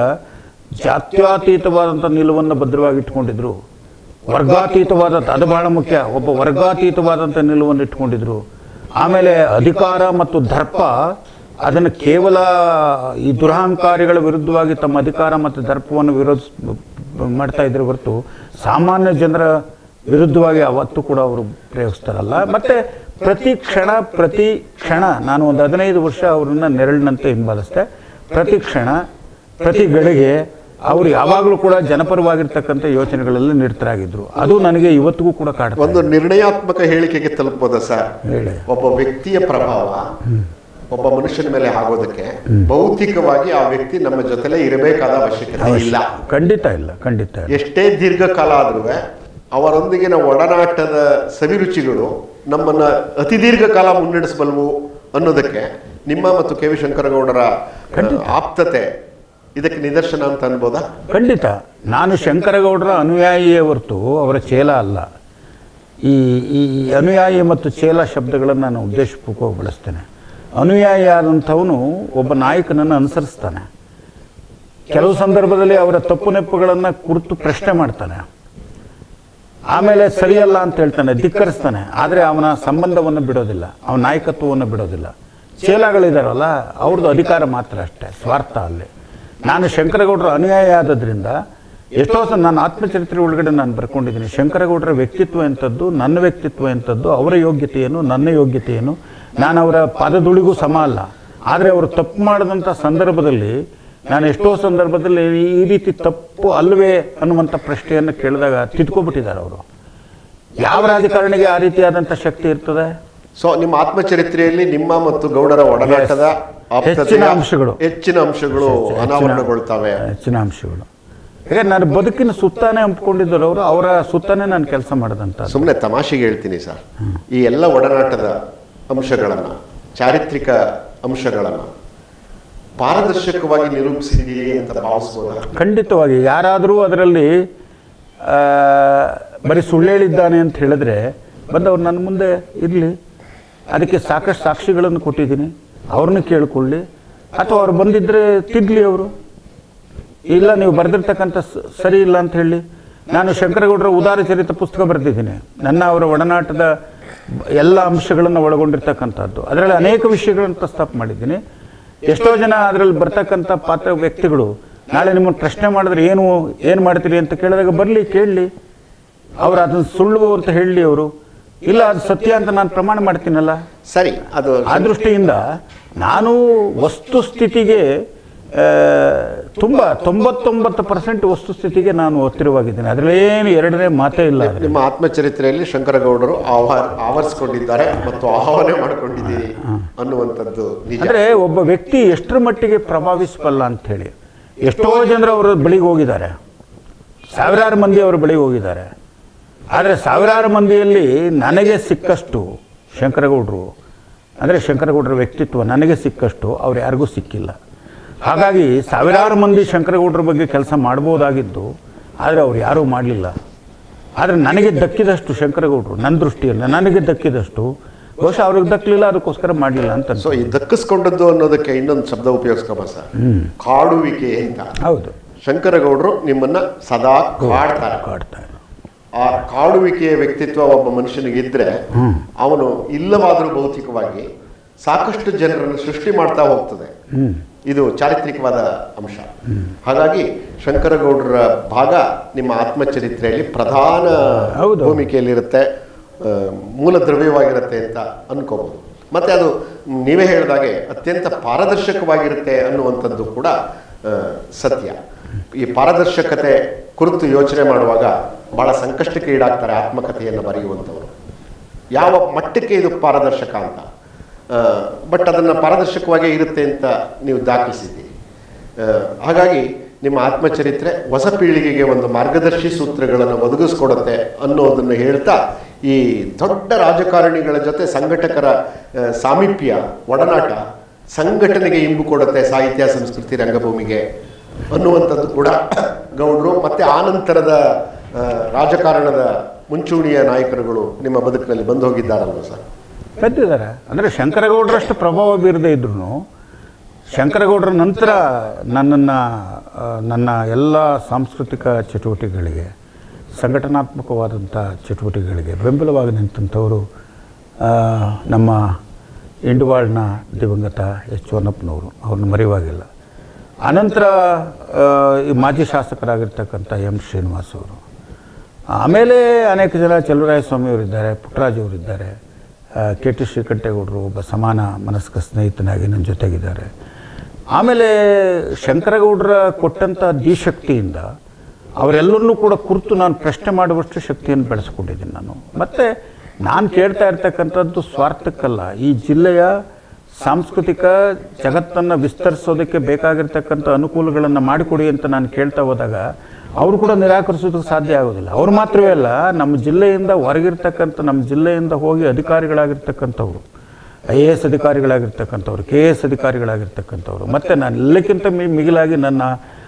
ಜಾತ್ಯಾತೀತವಾದಂಥ ನಿಲುವನ್ನು ಭದ್ರವಾಗಿ ಇಟ್ಕೊಂಡಿದ್ರು. ವರ್ಗಾತೀತವಾದಂಥ ಅದು ಬಹಳ ಮುಖ್ಯ. ಒಬ್ಬ ವರ್ಗಾತೀತವಾದಂಥ ನಿಲುವನ್ನು ಇಟ್ಕೊಂಡಿದ್ರು. ಆಮೇಲೆ ಅಧಿಕಾರ ಮತ್ತು ದರ್ಪ ಅದನ್ನು ಕೇವಲ ಈ ದುರಹಂಕಾರಿಗಳ ವಿರುದ್ಧವಾಗಿ ತಮ್ಮ ಅಧಿಕಾರ ಮತ್ತು ದರ್ಪವನ್ನು ವಿರೋಧ ಮಾಡ್ತಾ ಇದ್ರೆ ಹೊರತು ಸಾಮಾನ್ಯ ಜನರ ವಿರುದ್ಧವಾಗಿ ಅವತ್ತು ಕೂಡ ಅವರು ಪ್ರಯೋಗಿಸ್ತಾರಲ್ಲ. ಮತ್ತು ಪ್ರತಿ ಕ್ಷಣ ಪ್ರತಿ ಕ್ಷಣ ನಾನು ಒಂದು ಹದಿನೈದು ವರ್ಷ ಅವರನ್ನು ನೆರಳಿನಂತೆ ಹಿಂಬಾಲಿಸಿದೆ. ಪ್ರತಿ ಕ್ಷಣ ಪ್ರತಿ ಗಳಿಗೆ ಅವರು ಯಾವಾಗಲೂ ಕೂಡ ಜನಪರವಾಗಿರ್ತಕ್ಕಂಥ ಯೋಚನೆಗಳಲ್ಲಿ ನಿರತರಾಗಿದ್ದರು. ಅದು ನನಗೆ ಇವತ್ತಿಗೂ ಕೂಡ ಕಾಡ್ತದೆ. ಒಂದು ನಿರ್ಣಯಾತ್ಮಕ ಹೇಳಿಕೆಗೆ ತಲುಪೋದ ಸರ್, ಹೇಳಿ. ಒಬ್ಬ ವ್ಯಕ್ತಿಯ ಪ್ರಭಾವ ಒಬ್ಬ ಮನುಷ್ಯನ ಮೇಲೆ ಆಗೋದಕ್ಕೆ ಭೌತಿಕವಾಗಿ ಆ ವ್ಯಕ್ತಿ ನಮ್ಮ ಜೊತೆಲೇ ಇರಬೇಕಾದ ಅವಶ್ಯಕತೆ ಇಲ್ಲ. ಖಂಡಿತ ಇಲ್ಲ, ಖಂಡಿತ. ಎಷ್ಟೇ ದೀರ್ಘಕಾಲ ಆದ್ರೂ ಅವರೊಂದಿಗಿನ ಒಡನಾಟದ ಸವಿರುಚಿಗಳು ನಮ್ಮನ್ನ ಅತಿ ದೀರ್ಘಕಾಲ ಮುನ್ನಡೆಸಬಲ್ಲವು ಅನ್ನೋದಕ್ಕೆ ನಿಮ್ಮ ಮತ್ತು ಕೆ ವಿ ಶಂಕರಗೌಡರ ಆಪ್ತತೆ ಇದಕ್ಕೆ ನಿದರ್ಶನ ಅಂತ ಅನ್ಬೋದಾ? ಖಂಡಿತ. ನಾನು ಶಂಕರಗೌಡರ ಅನುಯಾಯಿಯೇ ಹೊರತು ಅವರ ಚೇಲ ಅಲ್ಲ. ಈ ಈ ಅನುಯಾಯಿ ಮತ್ತು ಚೇಲ ಶಬ್ದಗಳನ್ನು ನಾನು ಉದ್ದೇಶಪೂರ್ವಕವಾಗಿ ಬಳಸ್ತೇನೆ. ಅನುಯಾಯಿ ಆದಂಥವನು ಒಬ್ಬ ನಾಯಕನನ್ನು ಅನುಸರಿಸ್ತಾನೆ. ಕೆಲವು ಸಂದರ್ಭದಲ್ಲಿ ಅವರ ತಪ್ಪು ನೆಪ್ಪುಗಳನ್ನು ಕುರಿತು ಪ್ರಶ್ನೆ ಮಾಡ್ತಾನೆ. ಆಮೇಲೆ ಸರಿಯಲ್ಲ ಅಂತ ಹೇಳ್ತಾನೆ, ಧಿಕ್ಕರಿಸ್ತಾನೆ. ಆದರೆ ಅವನ ಸಂಬಂಧವನ್ನು ಬಿಡೋದಿಲ್ಲ, ಅವನ ನಾಯಕತ್ವವನ್ನು ಬಿಡೋದಿಲ್ಲ. ಚೇಲಾಗಳಿದಾರಲ್ಲ, ಅವ್ರದ್ದು ಅಧಿಕಾರ ಮಾತ್ರ ಅಷ್ಟೇ, ಸ್ವಾರ್ಥ ಅಲ್ಲಿ. ನಾನು ಶಂಕರಗೌಡರ ಅನುಯಾಯಿ ಆದದ್ರಿಂದ ಎಷ್ಟೋ ಸಲ ನನ್ನ ಆತ್ಮಚರಿತ್ರೆ ಒಳಗಡೆ ನಾನು ಬರ್ಕೊಂಡಿದ್ದೀನಿ. ಶಂಕರಗೌಡರ ವ್ಯಕ್ತಿತ್ವ ಎಂಥದ್ದು, ನನ್ನ ವ್ಯಕ್ತಿತ್ವ ಎಂಥದ್ದು, ಅವರ ಯೋಗ್ಯತೆ ಏನು, ನನ್ನ ಯೋಗ್ಯತೆ ಏನು. ನಾನು ಅವರ ಪದದುಳಿಗೂ ಸಮ ಅಲ್ಲ. ಆದರೆ ಅವರು ತಪ್ಪು ಮಾಡಿದಂಥ ಸಂದರ್ಭದಲ್ಲಿ ನಾನು ಎಷ್ಟೋ ಸಂದರ್ಭದಲ್ಲಿ ಈ ರೀತಿ ತಪ್ಪು ಅಲ್ವೇ ಅನ್ನುವಂಥ ಪ್ರಶ್ನೆಯನ್ನು ಕೇಳಿದಾಗ ತಿದ್ಕೊಬಿಟ್ಟಿದ್ದಾರೆ ಅವರು. ಯಾವ ರಾಜಕಾರಣಿಗೆ ಆ ರೀತಿಯಾದಂಥ ಶಕ್ತಿ ಇರ್ತದೆ? ಸೊ ನಿಮ್ಮ ಆತ್ಮಚರಿತ್ರೆಯಲ್ಲಿ ನಿಮ್ಮ ಮತ್ತು ಗೌಡರ ಒಡನಾಟದ ಹೆಚ್ಚಿನ ಅಂಶಗಳು ಹೆಚ್ಚಿನ ಅಂಶಗಳು ಅನಾವರಣಗೊಳ್ತವೆ. ಹೆಚ್ಚಿನ ಅಂಶಗಳು ಈಗ ನಾನು ಬದುಕಿನ ಸುತ್ತಾನೆ ಹಂಪ್ಕೊಂಡಿದ್ದರು ಅವರು. ಅವರ ಸುತ್ತಾನೆ ನಾನು ಕೆಲಸ ಮಾಡಿದಂಥ. ಸುಮ್ಮನೆ ತಮಾಷೆಗೆ ಹೇಳ್ತೀನಿ ಸರ್, ಈ ಎಲ್ಲ ಒಡನಾಟದ ಅಂಶಗಳನ್ನು, ಚಾರಿತ್ರಿಕ ಅಂಶಗಳನ್ನು ಪಾರದರ್ಶಕವಾಗಿ ನಿರೂಪಿಸಿದ್ದೀರಿ ಅಂತ ಭಾವಿಸ್ಬೋದ? ಖಂಡಿತವಾಗಿ. ಯಾರಾದರೂ ಅದರಲ್ಲಿ ಬರೀ ಸುಳ್ಳು ಹೇಳಿದ್ದಾನೆ ಅಂತ ಹೇಳಿದ್ರೆ ಬಂದವ್ರು ನನ್ನ ಮುಂದೆ ಇರಲಿ, ಅದಕ್ಕೆ ಸಾಕಷ್ಟು ಸಾಕ್ಷಿಗಳನ್ನು ಕೊಟ್ಟಿದ್ದೀನಿ, ಅವ್ರನ್ನ ಕೇಳ್ಕೊಳ್ಳಿ. ಅಥವಾ ಅವ್ರು ಬಂದಿದ್ದರೆ ತಿದ್ಲಿ ಅವರು. ಇಲ್ಲ ನೀವು ಬರೆದಿರ್ತಕ್ಕಂಥ ಸರಿ ಇಲ್ಲ ಅಂತ ಹೇಳಿ. ನಾನು ಶಂಕರಗೌಡರ ಉದಾರ ಚರಿತ ಪುಸ್ತಕ ಬರೆದಿದ್ದೀನಿ. ನನ್ನ ಅವರ ಒಡನಾಟದ ಎಲ್ಲ ಅಂಶಗಳನ್ನು ಒಳಗೊಂಡಿರ್ತಕ್ಕಂಥದ್ದು. ಅದರಲ್ಲಿ ಅನೇಕ ವಿಷಯಗಳನ್ನು ಪ್ರಸ್ತಾಪ ಮಾಡಿದ್ದೀನಿ. ಎಷ್ಟೋ ಜನ ಅದರಲ್ಲಿ ಬರ್ತಕ್ಕಂಥ ಪಾತ್ರ ವ್ಯಕ್ತಿಗಳು ನಾಳೆ ನಿಮ್ಮನ್ನು ಪ್ರಶ್ನೆ ಮಾಡಿದ್ರೆ ಏನು ಏನು ಮಾಡ್ತೀರಿ ಅಂತ ಕೇಳಿದಾಗ ಬರಲಿ, ಕೇಳಲಿ, ಅವ್ರು ಅದನ್ನು ಸುಳ್ಳು ಅಂತ ಹೇಳಲಿ. ಅವರು ಇಲ್ಲ ಅದು ಸತ್ಯ ಅಂತ ನಾನು ಪ್ರಮಾಣ ಮಾಡ್ತೀನಲ್ಲ. ಸರಿ, ಅದು ಆ ದೃಷ್ಟಿಯಿಂದ ನಾನು ವಸ್ತುಸ್ಥಿತಿಗೆ ತುಂಬ ತೊಂಬತ್ತೊಂಬತ್ತು ಪರ್ಸೆಂಟ್ ವಸ್ತುಸ್ಥಿತಿಗೆ ನಾನು ಒತ್ತಿರವಾಗಿದ್ದೇನೆ. ಅದರಲ್ಲೇನು ಎರಡನೇ ಮಾತೇ ಇಲ್ಲ. ನಿಮ್ಮ ಆತ್ಮಚರಿತ್ರೆಯಲ್ಲಿ ಶಂಕರಗೌಡರು ಆಹ್ವಾನ ಆವರಿಸಿಕೊಂಡಿದ್ದಾರೆ ಮತ್ತು ಆಹ್ವಾನ ಮಾಡಿಕೊಂಡಿದ್ದೀರಿ ಅನ್ನುವಂಥದ್ದು ನಿಜ. ಅಂದರೆ ಒಬ್ಬ ವ್ಯಕ್ತಿ ಎಷ್ಟರ ಮಟ್ಟಿಗೆ ಪ್ರಭಾವಿಸಬಲ್ಲ ಅಂಥೇಳಿ ಎಷ್ಟೋ ಜನರು ಅವರ ಬಳಿಗೆ ಹೋಗಿದ್ದಾರೆ, ಸಾವಿರಾರು ಮಂದಿ ಅವರ ಬಳಿಗೆ ಹೋಗಿದ್ದಾರೆ. ಆದರೆ ಸಾವಿರಾರು ಮಂದಿಯಲ್ಲಿ ನನಗೆ ಸಿಕ್ಕಷ್ಟು ಶಂಕರಗೌಡರು ಅಂದರೆ ಶಂಕರಗೌಡರ ವ್ಯಕ್ತಿತ್ವ ನನಗೆ ಸಿಕ್ಕಷ್ಟು ಅವ್ರು ಯಾರಿಗೂ ಸಿಕ್ಕಿಲ್ಲ. ಹಾಗಾಗಿ ಸಾವಿರಾರು ಮಂದಿ ಶಂಕರಗೌಡರ ಬಗ್ಗೆ ಕೆಲಸ ಮಾಡ್ಬೋದಾಗಿದ್ದು, ಆದರೆ ಅವ್ರು ಯಾರೂ ಮಾಡಲಿಲ್ಲ. ಆದರೆ ನನಗೆ ದಕ್ಕಿದಷ್ಟು ಶಂಕರಗೌಡರು ನನ್ನ ದೃಷ್ಟಿಯಲ್ಲಿ ನನಗೆ ದಕ್ಕಿದಷ್ಟು ಬಹುಶಃ ಅವ್ರಿಗೆ ದಕ್ಕಲಿಲ್ಲ, ಅದಕ್ಕೋಸ್ಕರ ಮಾಡಲಿಲ್ಲ ಅಂತ. ಸೊ ಈ ದಕ್ಕಿಸ್ಕೊಂಡದ್ದು ಅನ್ನೋದಕ್ಕೆ ಇನ್ನೊಂದು ಶಬ್ದ ಉಪಯೋಗಿಸ್ಕೊಬ ಸರ್, ಕಾಡುವಿಕೆ ಅಂತ. ಹೌದು, ಶಂಕರಗೌಡರು ನಿಮ್ಮನ್ನ ಸದಾ ಕಾಡ್ತಾರೆ ಕಾಡ್ತಾರೆ. ಆ ಕಾಡುವಿಕೆಯ ವ್ಯಕ್ತಿತ್ವ ಒಬ್ಬ ಮನುಷ್ಯನಿಗೆ ಇದ್ರೆ ಅವನು ಇಲ್ಲವಾದರೂ ಭೌತಿಕವಾಗಿ ಸಾಕಷ್ಟು ಜನರನ್ನು ಸೃಷ್ಟಿ ಮಾಡ್ತಾ ಹೋಗ್ತದೆ. ಇದು ಚಾರಿತ್ರಿಕವಾದ ಅಂಶ. ಹಾಗಾಗಿ ಶಂಕರಗೌಡರ ಭಾಗ ನಿಮ್ಮ ಆತ್ಮಚರಿತ್ರೆಯಲ್ಲಿ ಪ್ರಧಾನ ಭೂಮಿಕೆಯಲ್ಲಿರುತ್ತೆ, ಮೂಲ ದ್ರವ್ಯವಾಗಿರುತ್ತೆ ಅಂತ ಅನ್ಕೋಬಹುದು. ಮತ್ತೆ ಅದು ನೀವೇ ಹೇಳಿದಾಗೆ ಅತ್ಯಂತ ಪಾರದರ್ಶಕವಾಗಿರುತ್ತೆ ಅನ್ನುವಂಥದ್ದು ಕೂಡ ಸತ್ಯ. ಈ ಪಾರದರ್ಶಕತೆ ಕುರಿತು ಯೋಚನೆ ಮಾಡುವಾಗ ಬಹಳ ಸಂಕಷ್ಟಕ್ಕೆ ಈಡಾಗ್ತಾರೆ ಆತ್ಮಕಥೆಯನ್ನು ಬರೆಯುವಂಥವರು. ಯಾವ ಮಟ್ಟಕ್ಕೆ ಇದು ಪಾರದರ್ಶಕ ಅಂತ, ಬಟ್ ಅದನ್ನು ಪಾರದರ್ಶಕವಾಗೇ ಇರುತ್ತೆ ಅಂತ ನೀವು ದಾಖಲಿಸಿದ್ದೀರಿ. ಹಾಗಾಗಿ ನಿಮ್ಮ ಆತ್ಮಚರಿತ್ರೆ ಹೊಸ ಪೀಳಿಗೆಗೆ ಒಂದು ಮಾರ್ಗದರ್ಶಿ ಸೂತ್ರಗಳನ್ನು ಒದಗಿಸ್ಕೊಡುತ್ತೆ ಅನ್ನೋದನ್ನು ಹೇಳ್ತಾ, ಈ ದೊಡ್ಡ ರಾಜಕಾರಣಿಗಳ ಜೊತೆ ಸಂಘಟಕರ ಸಾಮೀಪ್ಯ ಒಡನಾಟ ಸಂಘಟನೆಗೆ ಇಂಬು ಕೊಡುತ್ತೆ ಸಾಹಿತ್ಯ ಸಂಸ್ಕೃತಿ ರಂಗಭೂಮಿಗೆ ಅನ್ನುವಂಥದ್ದು ಕೂಡ ಗೌಡರು ಮತ್ತು ಆನಂತರದ ರಾಜಕಾರಣದ ಮುಂಚೂಣಿಯ ನಾಯಕರುಗಳು ನಿಮ್ಮ ಬದುಕಿನಲ್ಲಿ ಬಂದು ಹೋಗಿದ್ದಾರಲ್ವ ಸರ್? ಬಂದಿದ್ದಾರೆ. ಅಂದರೆ ಶಂಕರಗೌಡರಷ್ಟು ಪ್ರಭಾವ ಬೀರದೇ ಇದ್ರೂ ಶಂಕರಗೌಡರ ನಂತರ ನನ್ನನ್ನು ನನ್ನ ಎಲ್ಲ ಸಾಂಸ್ಕೃತಿಕ ಚಟುವಟಿಕೆಗಳಿಗೆ, ಸಂಘಟನಾತ್ಮಕವಾದಂಥ ಚಟುವಟಿಕೆಗಳಿಗೆ ಬೆಂಬಲವಾಗಿ ನಿಂತಂಥವರು ನಮ್ಮ ಇಂಡುವಾಳ್ನ ದಿವಂಗತ ಎಚ್ ಹೊನ್ನಪ್ಪನವರು, ಅವ್ರನ್ನ ಮರೆಯುವಾಗಿಲ್ಲ. ಅನಂತರ ಈ ಮಾಜಿ ಶಾಸಕರಾಗಿರ್ತಕ್ಕಂಥ ಎಂ ಶ್ರೀನಿವಾಸ್ ಅವರು, ಆಮೇಲೆ ಅನೇಕ ಜನ ಚಲುವರಾಯಸ್ವಾಮಿಯವರಿದ್ದಾರೆ, ಪುಟ್ಟರಾಜವರಿದ್ದಾರೆ, ಕೆ ಟಿ ಶ್ರೀಕಂಠೇಗೌಡರು ಒಬ್ಬ ಸಮಾನ ಮನಸ್ಕ ಸ್ನೇಹಿತನಾಗಿ ನನ್ನ ಜೊತೆಗಿದ್ದಾರೆ. ಆಮೇಲೆ ಶಂಕರಗೌಡರ ಕೊಟ್ಟಂಥ ದಿಶಕ್ತಿಯಿಂದ ಅವರೆಲ್ಲರನ್ನೂ ಕೂಡ ಕುರಿತು ನಾನು ಪ್ರಶ್ನೆ ಮಾಡುವಷ್ಟು ಶಕ್ತಿಯನ್ನು ಬೆಳೆಸ್ಕೊಂಡಿದ್ದೀನಿ ನಾನು. ಮತ್ತು ನಾನು ಕೇಳ್ತಾ ಇರ್ತಕ್ಕಂಥದ್ದು ಸ್ವಾರ್ಥಕ್ಕಲ್ಲ, ಈ ಜಿಲ್ಲೆಯ ಸಾಂಸ್ಕೃತಿಕ ಜಗತ್ತನ್ನು ವಿಸ್ತರಿಸೋದಕ್ಕೆ ಬೇಕಾಗಿರ್ತಕ್ಕಂಥ ಅನುಕೂಲಗಳನ್ನು ಮಾಡಿಕೊಡಿ ಅಂತ ನಾನು ಕೇಳ್ತಾ ಹೋದಾಗ ಅವರು ಕೂಡ ನಿರಾಕರಿಸೋದಕ್ಕೆ ಸಾಧ್ಯ ಆಗೋದಿಲ್ಲ. ಅವರು ಮಾತ್ರವೇ ಅಲ್ಲ, ನಮ್ಮ ಜಿಲ್ಲೆಯಿಂದ ಹೊರಗಿರ್ತಕ್ಕಂಥ ನಮ್ಮ ಜಿಲ್ಲೆಯಿಂದ ಹೋಗಿ ಅಧಿಕಾರಿಗಳಾಗಿರ್ತಕ್ಕಂಥವ್ರು, ಐ ಎ ಎಸ್ ಅಧಿಕಾರಿಗಳಾಗಿರ್ತಕ್ಕಂಥವ್ರು, ಕೆ ಎ ಎಸ್ ಅಧಿಕಾರಿಗಳಾಗಿರ್ತಕ್ಕಂಥವ್ರು, ಮತ್ತು ನಾನು ಎಲ್ಲಕ್ಕಿಂತ ಮಿ ಮಿಗಿಲಾಗಿ ನನ್ನ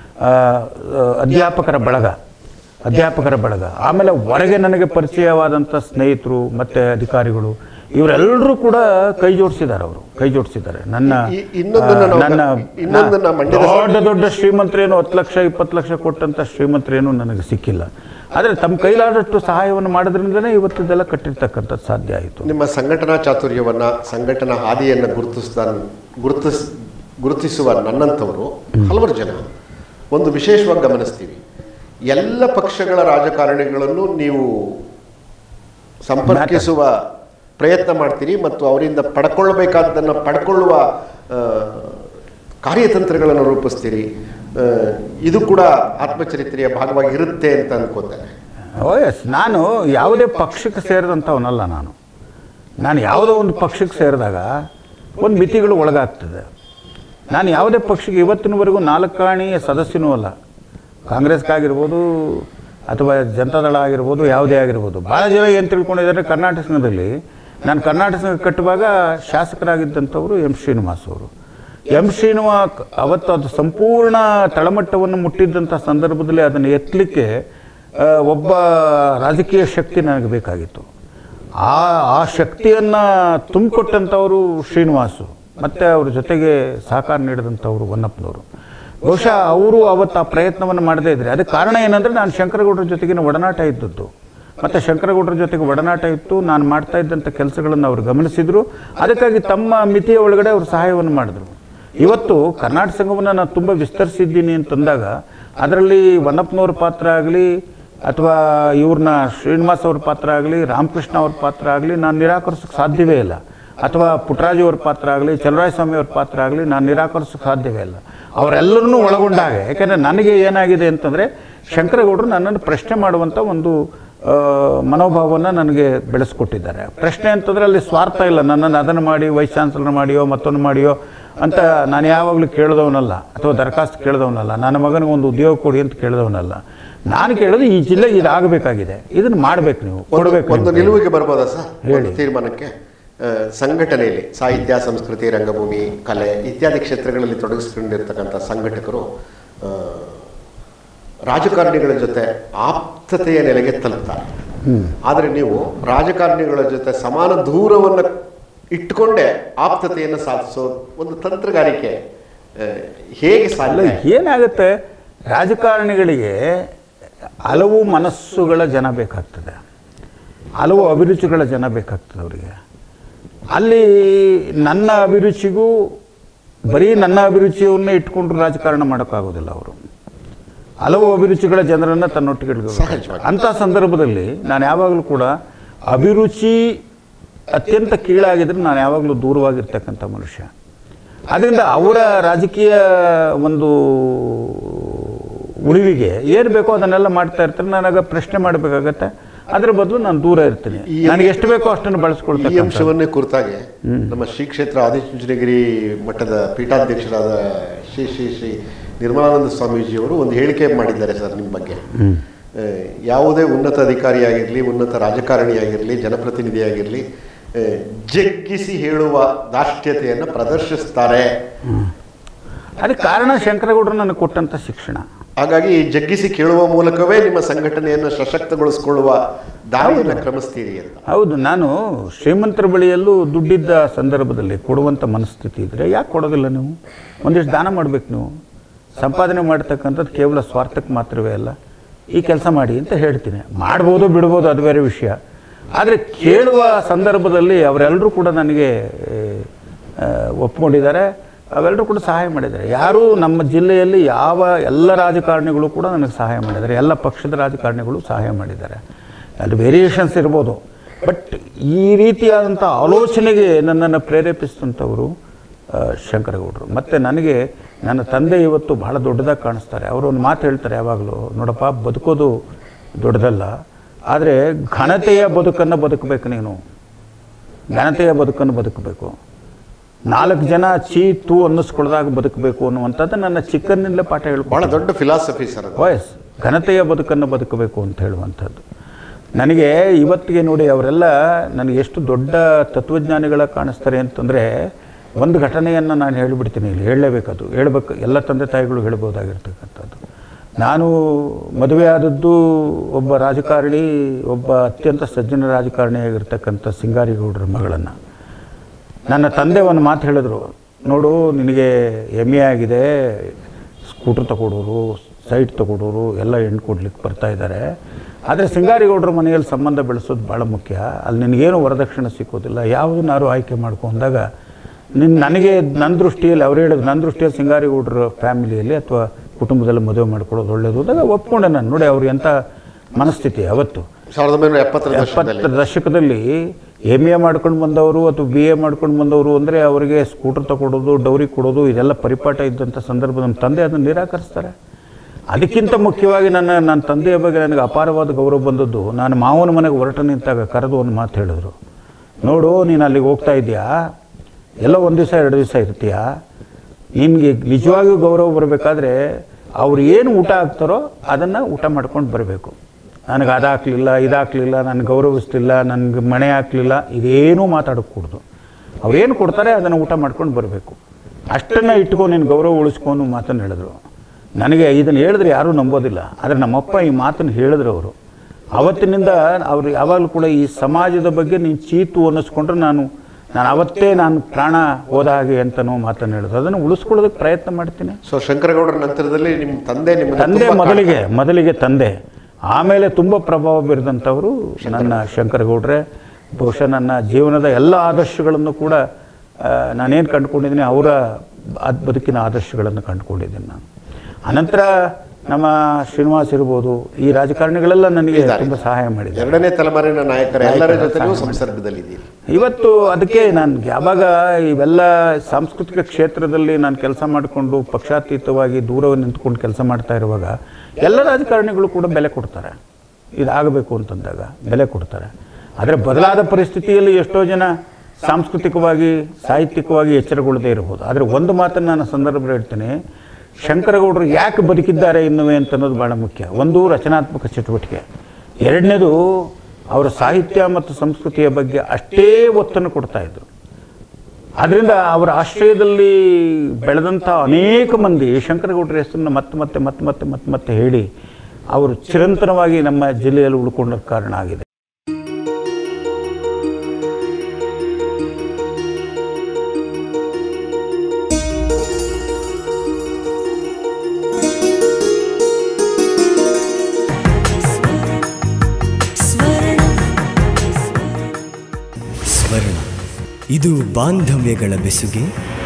ಅಧ್ಯಾಪಕರ ಬಳಗ ಅಧ್ಯಾಪಕರ ಬಳಗ ಆಮೇಲೆ ಹೊರಗೆ ನನಗೆ ಪರಿಚಯವಾದಂಥ ಸ್ನೇಹಿತರು ಮತ್ತು ಅಧಿಕಾರಿಗಳು, ಇವರೆಲ್ಲರೂ ಕೂಡ ಕೈ ಜೋಡಿಸಿದ್ದಾರೆ. ಅವರು ಕೈ ಜೋಡಿಸಿದ್ದಾರೆ. ನನ್ನ ನನ್ನ ದೊಡ್ಡ ದೊಡ್ಡ ಶ್ರೀಮಂತರೇನು ಹತ್ತು ಲಕ್ಷ ಇಪ್ಪತ್ತು ಲಕ್ಷ ಕೊಟ್ಟಂಥ ಶ್ರೀಮಂತರೇನು ನನಗೆ ಸಿಕ್ಕಿಲ್ಲ. ಆದರೆ ತಮ್ಮ ಕೈಲಾದಷ್ಟು ಸಹಾಯವನ್ನು ಮಾಡೋದ್ರಿಂದಲೇ ಇವತ್ತಿದೆಲ್ಲ ಕಟ್ಟಿರ್ತಕ್ಕಂಥದ್ದು ಸಾಧ್ಯ ಆಯಿತು. ನಿಮ್ಮ ಸಂಘಟನಾ ಚಾತುರ್ಯವನ್ನು, ಸಂಘಟನಾ ಹಾದಿಯನ್ನು ಗುರುತಿಸ್ದ ಗುರುತಿಸ್ ಗುರುತಿಸುವ ನನ್ನಂಥವರು ಹಲವಾರು ಜನ ಒಂದು ವಿಶೇಷವಾಗಿ ಗಮನಿಸ್ತೀವಿ. ಎಲ್ಲ ಪಕ್ಷಗಳ ರಾಜಕಾರಣಿಗಳನ್ನು ನೀವು ಸಂಪರ್ಕಿಸುವ ಪ್ರಯತ್ನ ಮಾಡ್ತೀರಿ ಮತ್ತು ಅವರಿಂದ ಪಡ್ಕೊಳ್ಬೇಕಾದ್ದನ್ನು ಪಡ್ಕೊಳ್ಳುವ ಕಾರ್ಯತಂತ್ರಗಳನ್ನು ರೂಪಿಸ್ತೀರಿ. ಇದು ಕೂಡ ಆತ್ಮಚರಿತ್ರೆಯ ಭಾಗವಾಗಿ ಇರುತ್ತೆ ಅಂತ ಅನ್ಕೋತೇನೆ. ಓ ಎಸ್, ನಾನು ಯಾವುದೇ ಪಕ್ಷಕ್ಕೆ ಸೇರಿದಂಥವನಲ್ಲ. ನಾನು ನಾನು ಯಾವುದೋ ಒಂದು ಪಕ್ಷಕ್ಕೆ ಸೇರಿದಾಗ ಒಂದು ಮಿತಿಗಳು ಒಳಗಾಗ್ತದೆ. ನಾನು ಯಾವುದೇ ಪಕ್ಷಕ್ಕೆ ಇವತ್ತಿನವರೆಗೂ ನಾಲ್ಕಾಣಿ ಸದಸ್ಯನೂ ಅಲ್ಲ. ಕಾಂಗ್ರೆಸ್ಗಾಗಿರ್ಬೋದು ಅಥವಾ ಜನತಾದಳ ಆಗಿರ್ಬೋದು, ಯಾವುದೇ ಆಗಿರ್ಬೋದು. ಭಾಳ ಜನ ಏನು ತಿಳ್ಕೊಂಡಿದ್ದಾರೆ, ಕರ್ನಾಟಕ ಸಂಘದಲ್ಲಿ ನಾನು ಕರ್ನಾಟಕ ಸಂಘ ಕಟ್ಟುವಾಗ ಶಾಸಕರಾಗಿದ್ದಂಥವರು ಎಂ ಶ್ರೀನಿವಾಸ್ ಅವರು. ಎಂ ಶ್ರೀನಿವಾಸ್ ಅವತ್ತು ಅದು ಸಂಪೂರ್ಣ ತಳಮಟ್ಟವನ್ನು ಮುಟ್ಟಿದ್ದಂಥ ಸಂದರ್ಭದಲ್ಲಿ ಅದನ್ನು ಎತ್ತಲಿಕ್ಕೆ ಒಬ್ಬ ರಾಜಕೀಯ ಶಕ್ತಿ ನನಗೆ ಬೇಕಾಗಿತ್ತು. ಆ ಆ ಶಕ್ತಿಯನ್ನು ತುಂಬಿಕೊಟ್ಟಂಥವರು ಶ್ರೀನಿವಾಸು, ಮತ್ತು ಅವ್ರ ಜೊತೆಗೆ ಸಹಕಾರ ನೀಡಿದಂಥವರು ಹೊನ್ನಪ್ಪನವರು. ಬಹುಶಃ ಅವರು ಅವತ್ತು ಆ ಪ್ರಯತ್ನವನ್ನು ಮಾಡದೇ ಇದ್ದರೆ ಅದಕ್ಕೆ ಕಾರಣ ಏನಂದರೆ ನಾನು ಶಂಕರಗೌಡರ ಜೊತೆಗಿನ ಒಡನಾಟ ಇದ್ದದ್ದು. ಮತ್ತು ಶಂಕರಗೌಡರ ಜೊತೆಗೆ ಒಡನಾಟ ಇತ್ತು, ನಾನು ಮಾಡ್ತಾ ಇದ್ದಂಥ ಕೆಲಸಗಳನ್ನು ಅವರು ಗಮನಿಸಿದರು. ಅದಕ್ಕಾಗಿ ತಮ್ಮ ಮಿತಿಯ ಒಳಗಡೆ ಅವರು ಸಹಾಯವನ್ನು ಮಾಡಿದ್ರು. ಇವತ್ತು ಕರ್ನಾಟಕ ಸಂಘವನ್ನು ನಾನು ತುಂಬ ವಿಸ್ತರಿಸಿದ್ದೀನಿ ಅಂತಂದಾಗ ಅದರಲ್ಲಿ ವನ್ನಪ್ಪನವ್ರ ಪಾತ್ರ ಆಗಲಿ ಅಥವಾ ಇವ್ರನ್ನ ಶ್ರೀನಿವಾಸ್ ಅವ್ರ ಪಾತ್ರ ಆಗಲಿ, ರಾಮಕೃಷ್ಣ ಅವ್ರ ಪಾತ್ರ ಆಗಲಿ ನಾನು ನಿರಾಕರಿಸೋಕ್ಕೆ ಸಾಧ್ಯವೇ ಇಲ್ಲ. ಅಥವಾ ಪುಟ್ಟರಾಜು ಅವ್ರ ಪಾತ್ರ ಆಗಲಿ, ಚಲರಾಯಸ್ವಾಮಿ ಅವ್ರ ಪಾತ್ರ ಆಗಲಿ ನಾನು ನಿರಾಕರಿಸೋಕ್ಕೆ ಸಾಧ್ಯವೇ ಇಲ್ಲ. ಅವರೆಲ್ಲರನ್ನೂ ಒಳಗೊಂಡಾಗ, ಯಾಕೆಂದರೆ ನನಗೆ ಏನಾಗಿದೆ ಅಂತಂದರೆ ಶಂಕರಗೌಡರು ನನ್ನನ್ನು ಪ್ರಶ್ನೆ ಮಾಡುವಂಥ ಒಂದು ಮನೋಭಾವವನ್ನು ನನಗೆ ಬೆಳೆಸ್ಕೊಟ್ಟಿದ್ದಾರೆ. ಪ್ರಶ್ನೆ ಅಂತಂದರೆ ಅಲ್ಲಿ ಸ್ವಾರ್ಥ ಇಲ್ಲ. ನನ್ನನ್ನು ಅದನ್ನು ಮಾಡಿ ವೈಸ್ ಚಾನ್ಸಲರ್ ಮಾಡಿಯೋ ಮತ್ತೊಂದು ಮಾಡಿಯೋ ಅಂತ ನಾನು ಯಾವಾಗಲೂ ಕೇಳಿದವನಲ್ಲ, ಅಥವಾ ದರಖಾಸ್ತು ಕೇಳಿದವನಲ್ಲ, ನನ್ನ ಮಗನಿಗೆ ಒಂದು ಉದ್ಯೋಗ ಕೊಡಿ ಅಂತ ಕೇಳಿದವನಲ್ಲ. ನಾನು ಕೇಳೋದು ಈ ಜಿಲ್ಲೆಗೆ ಇದಾಗಬೇಕಾಗಿದೆ, ಇದನ್ನು ಮಾಡಬೇಕು, ನೀವು ಕೊಡಬೇಕು. ಒಂದು ನಿಲುವಿಗೆ ಬರ್ಬೋದಾ ಸರ್? ಹೇಳಿ ತೀರ್ಮಾನಕ್ಕೆ ಸಂಘಟನೆಯಲ್ಲಿ ಸಾಹಿತ್ಯ, ಸಂಸ್ಕೃತಿ, ರಂಗಭೂಮಿ, ಕಲೆ ಇತ್ಯಾದಿ ಕ್ಷೇತ್ರಗಳಲ್ಲಿ ತೊಡಗಿಸಿಕೊಂಡಿರ್ತಕ್ಕಂಥ ಸಂಘಟಕರು ರಾಜಕಾರಣಿಗಳ ಜೊತೆ ಆಪ್ತತೆಯ ನೆಲೆಗೆ ತಲುಪ್ತಾರೆ. ಆದರೆ ನೀವು ರಾಜಕಾರಣಿಗಳ ಜೊತೆ ಸಮಾನ ದೂರವನ್ನು ಇಟ್ಟುಕೊಂಡೇ ಆಪ್ತತೆಯನ್ನು ಸಾಧಿಸೋ ಒಂದು ತಂತ್ರಗಾರಿಕೆ ಹೇಗೆ ಸಾಧ್ಯ? ಏನಾಗುತ್ತೆ, ರಾಜಕಾರಣಿಗಳಿಗೆ ಹಲವು ಮನಸ್ಸುಗಳ ಜನ ಬೇಕಾಗ್ತದೆ, ಹಲವು ಅಭಿರುಚಿಗಳ ಜನ ಬೇಕಾಗ್ತದೆ ಅವರಿಗೆ. ಅಲ್ಲಿ ನನ್ನ ಅಭಿರುಚಿಗೂ ಬರೀ ನನ್ನ ಅಭಿರುಚಿಯನ್ನೇ ಇಟ್ಕೊಂಡು ರಾಜಕಾರಣ ಮಾಡೋಕ್ಕಾಗೋದಿಲ್ಲ. ಅವರು ಹಲವು ಅಭಿರುಚಿಗಳ ಜನರನ್ನು ತನ್ನೊಟ್ಟಿಗೆ ಇಟ್ಕೋಬೇಕು. ಅಂಥ ಸಂದರ್ಭದಲ್ಲಿ ನಾನು ಯಾವಾಗಲೂ ಕೂಡ ಅಭಿರುಚಿ ಅತ್ಯಂತ ಕೀಳಾಗಿದ್ದರೆ ನಾನು ಯಾವಾಗಲೂ ದೂರವಾಗಿರ್ತಕ್ಕಂಥ ಮನುಷ್ಯ. ಅದರಿಂದ ಅವರ ರಾಜಕೀಯ ಒಂದು ಉಳಿವಿಗೆ ಏನು ಬೇಕೋ ಅದನ್ನೆಲ್ಲ ಮಾಡ್ತಾ ಇರ್ತಾರೆ. ನಾನಾಗ ಪ್ರಶ್ನೆ ಮಾಡಬೇಕಾಗತ್ತೆ, ಅದರ ಬದಲು ನಾನು ದೂರ ಇರ್ತೀನಿ. ನನಗೆ ಎಷ್ಟು ಬೇಕೋ ಅಷ್ಟನ್ನು ಬಳಸ್ಕೊಳ್ತೀನಿ. ಈ ಅಂಶವನ್ನೇ ಕುರಿತಾಗಿ ನಮ್ಮ ಶ್ರೀ ಕ್ಷೇತ್ರ ಆದಿಚುಂಚನಗಿರಿ ಮಠದ ಪೀಠಾಧ್ಯಕ್ಷರಾದ ಶ್ರೀ ಶ್ರೀ ಶ್ರೀ ನಿರ್ಮಲಾನಂದ ಸ್ವಾಮೀಜಿಯವರು ಒಂದು ಹೇಳಿಕೆ ಮಾಡಿದ್ದಾರೆ ಸರ್ ನಿಮ್ಮ ಬಗ್ಗೆ. ಯಾವುದೇ ಉನ್ನತ ಅಧಿಕಾರಿಯಾಗಿರಲಿ, ಉನ್ನತ ರಾಜಕಾರಣಿಯಾಗಿರಲಿ, ಜನಪ್ರತಿನಿಧಿಯಾಗಿರಲಿ ಜಗ್ಗಿಸಿ ಹೇಳುವ ದಾಷ್ಟ್ಯತೆಯನ್ನು ಪ್ರದರ್ಶಿಸ್ತಾರೆ. ಅದಕ್ಕೆ ಕಾರಣ ಶಂಕರಗೌಡರು ನನಗೆ ಕೊಟ್ಟಂಥ ಶಿಕ್ಷಣ. ಹಾಗಾಗಿ ಜಗ್ಗಿಸಿ ಕೇಳುವ ಮೂಲಕವೇ ನಿಮ್ಮ ಸಂಘಟನೆಯನ್ನು ಸಶಕ್ತಗೊಳಿಸಿಕೊಳ್ಳುವ ದಾರಿಯನ್ನು ಕ್ರಮಿಸ್ತೀರಿ ಅಂತ. ಹೌದು, ನಾನು ಶ್ರೀಮಂತರ ಬಳಿಯಲ್ಲೂ ದುಡ್ಡಿದ್ದ ಸಂದರ್ಭದಲ್ಲಿ ಕೊಡುವಂಥ ಮನಸ್ಥಿತಿ ಇದ್ದರೆ ಯಾಕೆ ಕೊಡೋದಿಲ್ಲ? ನೀವು ಒಂದಿಷ್ಟು ದಾನ ಮಾಡಬೇಕು. ನೀವು ಸಂಪಾದನೆ ಮಾಡ್ತಕ್ಕಂಥದ್ದು ಕೇವಲ ಸ್ವಾರ್ಥಕ್ಕೆ ಮಾತ್ರವೇ ಅಲ್ಲ. ಈ ಕೆಲಸ ಮಾಡಿ ಅಂತ ಹೇಳ್ತೀನಿ. ಮಾಡ್ಬೋದು ಬಿಡ್ಬೋದು, ಅದು ಬೇರೆ ವಿಷಯ. ಆದರೆ ಕೇಳುವ ಸಂದರ್ಭದಲ್ಲಿ ಅವರೆಲ್ಲರೂ ಕೂಡ ನನಗೆ ಒಪ್ಕೊಂಡಿದ್ದಾರೆ, ಅವೆಲ್ಲರೂ ಕೂಡ ಸಹಾಯ ಮಾಡಿದ್ದಾರೆ. ಯಾರೂ ನಮ್ಮ ಜಿಲ್ಲೆಯಲ್ಲಿ ಯಾವ ಎಲ್ಲ ರಾಜಕಾರಣಿಗಳು ಕೂಡ ನನಗೆ ಸಹಾಯ ಮಾಡಿದ್ದಾರೆ, ಎಲ್ಲ ಪಕ್ಷದ ರಾಜಕಾರಣಿಗಳು ಸಹಾಯ ಮಾಡಿದ್ದಾರೆ. ಅದು ವೇರಿಯೇಷನ್ಸ್ ಇರ್ಬೋದು, ಬಟ್ ಈ ರೀತಿಯಾದಂಥ ಆಲೋಚನೆಗೆ ನನ್ನನ್ನು ಪ್ರೇರೇಪಿಸಿದಂಥವರು ಶಂಕರಗೌಡರು. ಮತ್ತು ನನಗೆ ನನ್ನ ತಂದೆ ಇವತ್ತು ಬಹಳ ದೊಡ್ಡದಾಗಿ ಕಾಣಿಸ್ತಾರೆ. ಅವರು ಒಂದು ಮಾತು ಹೇಳ್ತಾರೆ ಯಾವಾಗಲೂ, ನೋಡಪ್ಪ, ಬದುಕೋದು ದೊಡ್ಡದಲ್ಲ, ಆದರೆ ಘನತೆಯ ಬದುಕನ್ನು ಬದುಕಬೇಕು. ನೀನು ಘನತೆಯ ಬದುಕನ್ನು ಬದುಕಬೇಕು. ನಾಲ್ಕು ಜನ ಚೀ ತೂ ಅನ್ನಿಸ್ಕೊಳ್ದಾಗ ಬದುಕಬೇಕು ಅನ್ನುವಂಥದ್ದು ನನ್ನ ಚಿಕ್ಕನ್ನಿಂದಲೇ ಪಾಠ ಹೇಳಿ ಭಾಳ ದೊಡ್ಡ ಫಿಲಾಸಫಿ ಸರ್. ವಾಯ್ಸ್ ಘನತೆಯ ಬದುಕನ್ನು ಬದುಕಬೇಕು ಅಂತ ಹೇಳುವಂಥದ್ದು. ನನಗೆ ಇವತ್ತಿಗೆ ನೋಡಿ ಅವರೆಲ್ಲ ನನಗೆ ಎಷ್ಟು ದೊಡ್ಡ ತತ್ವಜ್ಞಾನಿಗಳ ಕಾಣಿಸ್ತಾರೆ ಅಂತಂದರೆ, ಒಂದು ಘಟನೆಯನ್ನು ನಾನು ಹೇಳಿಬಿಡ್ತೀನಿ, ಇಲ್ಲಿ ಹೇಳಲೇಬೇಕದು, ಹೇಳ್ಬೇಕು. ಎಲ್ಲ ತಂದೆ ತಾಯಿಗಳು ಹೇಳ್ಬೋದಾಗಿರ್ತಕ್ಕಂಥದ್ದು. ನಾನು ಮದುವೆ ಆದದ್ದು ಒಬ್ಬ ರಾಜಕಾರಣಿ, ಒಬ್ಬ ಅತ್ಯಂತ ಸಜ್ಜನ ರಾಜಕಾರಣಿಯಾಗಿರ್ತಕ್ಕಂಥ ಸಿಂಗಾರಿಗೌಡರ ಮಗಳನ್ನು. ನನ್ನ ತಂದೆ ಒಂದು ಮಾತು ಹೇಳಿದ್ರು, ನೋಡು, ನಿನಗೆ ಎಮ್ ಎ ಆಗಿದೆ, ಸ್ಕೂಟ್ರ್ ತಗೊಡೋರು, ಸೈಟ್ ತಗೊಡೋರು ಎಲ್ಲ ಹೆಣ್ಣು ಕೊಡ್ಲಿಕ್ಕೆ ಬರ್ತಾ ಇದ್ದಾರೆ. ಆದರೆ ಸಿಂಗಾರಿಗೌಡರ ಮನೆಯಲ್ಲಿ ಸಂಬಂಧ ಬೆಳೆಸೋದು ಭಾಳ ಮುಖ್ಯ. ಅಲ್ಲಿ ನಿನಗೇನು ವರದಕ್ಷಿಣೆ ಸಿಕ್ಕೋದಿಲ್ಲ, ಯಾವುದನ್ನಾರು ಆಯ್ಕೆ ಮಾಡ್ಕೊಂಡಾಗ ನಿನ್ನ ನನಗೆ ನನ್ನ ದೃಷ್ಟಿಯಲ್ಲಿ ಅವ್ರು ಹೇಳಿದ್ರು, ನನ್ನ ದೃಷ್ಟಿಯಲ್ಲಿ ಸಿಂಗಾರಿಗೌಡರ ಫ್ಯಾಮಿಲಿಯಲ್ಲಿ ಅಥವಾ ಕುಟುಂಬದಲ್ಲಿ ಮದುವೆ ಮಾಡ್ಕೊಳ್ಳೋದು ಒಳ್ಳೆಯದು ಅಂದಾಗ ಒಪ್ಕೊಂಡೆ ನಾನು. ನೋಡಿ ಅವ್ರು ಎಂಥ ಮನಸ್ಥಿತಿ. ಅವತ್ತು ಸಾವಿರದ ಒಂಬೈನೂರ ಎಪ್ಪತ್ತರ ಎಪ್ಪತ್ತರ ದಶಕದಲ್ಲಿ ಎಮ್ ಎ ಮಾಡ್ಕೊಂಡು ಬಂದವರು ಅಥವಾ ಬಿ ಎ ಮಾಡ್ಕೊಂಡು ಬಂದವರು ಅಂದರೆ ಅವರಿಗೆ ಸ್ಕೂಟರ್ ತಗೊಡೋದು, ಡೌರಿ ಕೊಡೋದು ಇದೆಲ್ಲ ಪರಿಪಾಠ ಇದ್ದಂಥ ಸಂದರ್ಭ ನಮ್ಮ ತಂದೆ ಅದನ್ನು ನಿರಾಕರಿಸ್ತಾರೆ. ಅದಕ್ಕಿಂತ ಮುಖ್ಯವಾಗಿ ನನ್ನ ನನ್ನ ತಂದೆಯ ಬಗ್ಗೆ ನನಗೆ ಅಪಾರವಾದ ಗೌರವ ಬಂದದ್ದು, ನಾನು ಮಾವನ ಮನೆಗೆ ಹೊರಟ ನಿಂತಾಗ ಕರೆದು ಒಂದು ಮಾತು ಹೇಳಿದ್ರು, ನೋಡು, ನೀನು ಅಲ್ಲಿಗೆ ಹೋಗ್ತಾ ಇದೆಯಾ, ಎಲ್ಲ ಒಂದು ದಿವಸ ಎರಡು ದಿವಸ ಇರ್ತೀಯ, ನಿನಗೆ ನಿಜವಾಗಿಯೂ ಗೌರವ ಬರಬೇಕಾದ್ರೆ ಅವ್ರು ಏನು ಊಟ ಹಾಕ್ತಾರೋ ಅದನ್ನು ಊಟ ಮಾಡ್ಕೊಂಡು ಬರಬೇಕು. ನನಗೆ ಅದಾಗಲಿಲ್ಲ, ಇದಾಗಲಿಲ್ಲ, ನನಗೆ ಗೌರವಿಸ್ಲಿಲ್ಲ, ನನಗೆ ಮಣೆ ಹಾಕಲಿಲ್ಲ, ಇದೇನೂ ಮಾತಾಡೋಕ್ಕೂಡ್ದು. ಅವ್ರೇನು ಕೊಡ್ತಾರೆ ಅದನ್ನು ಊಟ ಮಾಡ್ಕೊಂಡು ಬರಬೇಕು. ಅಷ್ಟನ್ನು ಇಟ್ಕೊಂಡು ನೀನು ಗೌರವ ಉಳಿಸ್ಕೊಂಡು ಮಾತನ್ನು ಹೇಳಿದ್ರು. ನನಗೆ ಇದನ್ನು ಹೇಳಿದ್ರೆ ಯಾರೂ ನಂಬೋದಿಲ್ಲ, ಆದರೆ ನಮ್ಮಪ್ಪ ಈ ಮಾತನ್ನು ಹೇಳಿದ್ರು ಅವರು. ಆವತ್ತಿನಿಂದ ಅವರು ಯಾವಾಗಲೂ ಕೂಡ ಈ ಸಮಾಜದ ಬಗ್ಗೆ ನೀನು ಚೀತು ಅನ್ನಿಸ್ಕೊಂಡ್ರೆ ನಾನು ನಾನು ಅವತ್ತೇ ನಾನು ಪ್ರಾಣ ಹೋದ ಹಾಗೆ ಅಂತನೋ ಮಾತನ್ನು ಹೇಳೋದು, ಅದನ್ನು ಉಳಿಸ್ಕೊಳ್ಳೋದಕ್ಕೆ ಪ್ರಯತ್ನ ಮಾಡ್ತೀನಿ. ಸೊ ಶಂಕರಗೌಡರ ನಂತರದಲ್ಲಿ ನಿಮ್ಮ ತಂದೆ ನಿಮ್ಮ ತಂದೆ ಮೊದಲಿಗೆ ಮೊದಲಿಗೆ ತಂದೆ, ಆಮೇಲೆ ತುಂಬ ಪ್ರಭಾವ ಬೀರಿದಂಥವರು ನನ್ನ ಶಂಕರಗೌಡ್ರೆ. ಬಹುಶಃ ನನ್ನ ಜೀವನದ ಎಲ್ಲ ಆದರ್ಶಗಳನ್ನು ಕೂಡ ನಾನೇನು ಕಂಡುಕೊಂಡಿದ್ದೀನಿ ಅವರ ಬದುಕಿನ ಆದರ್ಶಗಳನ್ನು ಕಂಡುಕೊಂಡಿದ್ದೀನಿ ನಾನು. ಅನಂತರ ನಮ್ಮ ಶ್ರೀನಿವಾಸ್ ಇರ್ಬೋದು, ಈ ರಾಜಕಾರಣಿಗಳೆಲ್ಲ ನನಗೆ ತುಂಬ ಸಹಾಯ ಮಾಡಿದ್ದಾರೆ. ಎರಡನೇ ತಲೆಮಾರಿನ ನಾಯಕರ ಎಲ್ಲರ ಜೊತೆಗೂ ಸಂಸರ್ಗದಲ್ಲಿದ್ದೀರಿ ಇವತ್ತು. ಅದಕ್ಕೆ ನಾನು ಯಾವಾಗ ಇವೆಲ್ಲ ಸಾಂಸ್ಕೃತಿಕ ಕ್ಷೇತ್ರದಲ್ಲಿ ನಾನು ಕೆಲಸ ಮಾಡಿಕೊಂಡು ಪಕ್ಷಾತೀತವಾಗಿ ದೂರವನ್ನು ನಿಂತ್ಕೊಂಡು ಕೆಲಸ ಮಾಡ್ತಾ ಇರುವಾಗ ಎಲ್ಲ ರಾಜಕಾರಣಿಗಳು ಕೂಡ ಬೆಲೆ ಕೊಡ್ತಾರೆ. ಇದಾಗಬೇಕು ಅಂತಂದಾಗ ಬೆಲೆ ಕೊಡ್ತಾರೆ. ಆದರೆ ಬದಲಾದ ಪರಿಸ್ಥಿತಿಯಲ್ಲಿ ಎಷ್ಟೋ ಜನ ಸಾಂಸ್ಕೃತಿಕವಾಗಿ ಸಾಹಿತ್ಯಿಕವಾಗಿ ಎಚ್ಚರಗೊಳ್ಳದೇ ಇರಬಹುದು. ಆದರೆ ಒಂದು ಮಾತನ್ನು ನಾನು ಸಂದರ್ಭ ಹೇಳ್ತೇನೆ, ಶಂಕರಗೌಡರು ಯಾಕೆ ಬದುಕಿದ್ದಾರೆ ಇನ್ನುವೇ ಅಂತ ಅನ್ನೋದು ಭಾಳ ಮುಖ್ಯ. ಒಂದು ರಚನಾತ್ಮಕ ಚಟುವಟಿಕೆ, ಎರಡನೇದು ಅವರ ಸಾಹಿತ್ಯ ಮತ್ತು ಸಂಸ್ಕೃತಿಯ ಬಗ್ಗೆ ಅಷ್ಟೇ ಒತ್ತನ್ನು ಕೊಡ್ತಾಯಿದ್ರು. ಆದ್ದರಿಂದ ಅವರ ಆಶ್ರಯದಲ್ಲಿ ಬೆಳೆದಂಥ ಅನೇಕ ಮಂದಿ ಶಂಕರಗೌಡರ ಹೆಸರನ್ನು ಮತ್ತೆ ಮತ್ತೆ ಮತ್ತೆ ಮತ್ತೆ ಮತ್ತೆ ಮತ್ತೆ ಹೇಳಿ ಅವರು ಚಿರಂತನವಾಗಿ ನಮ್ಮ ಜಿಲ್ಲೆಯಲ್ಲಿ ಉಳ್ಕೊಂಡ ಕಾರಣ ಆಗಿದೆ. ಇದು ಬಾಂಧವ್ಯಗಳ ಬೆಸುಗೆ,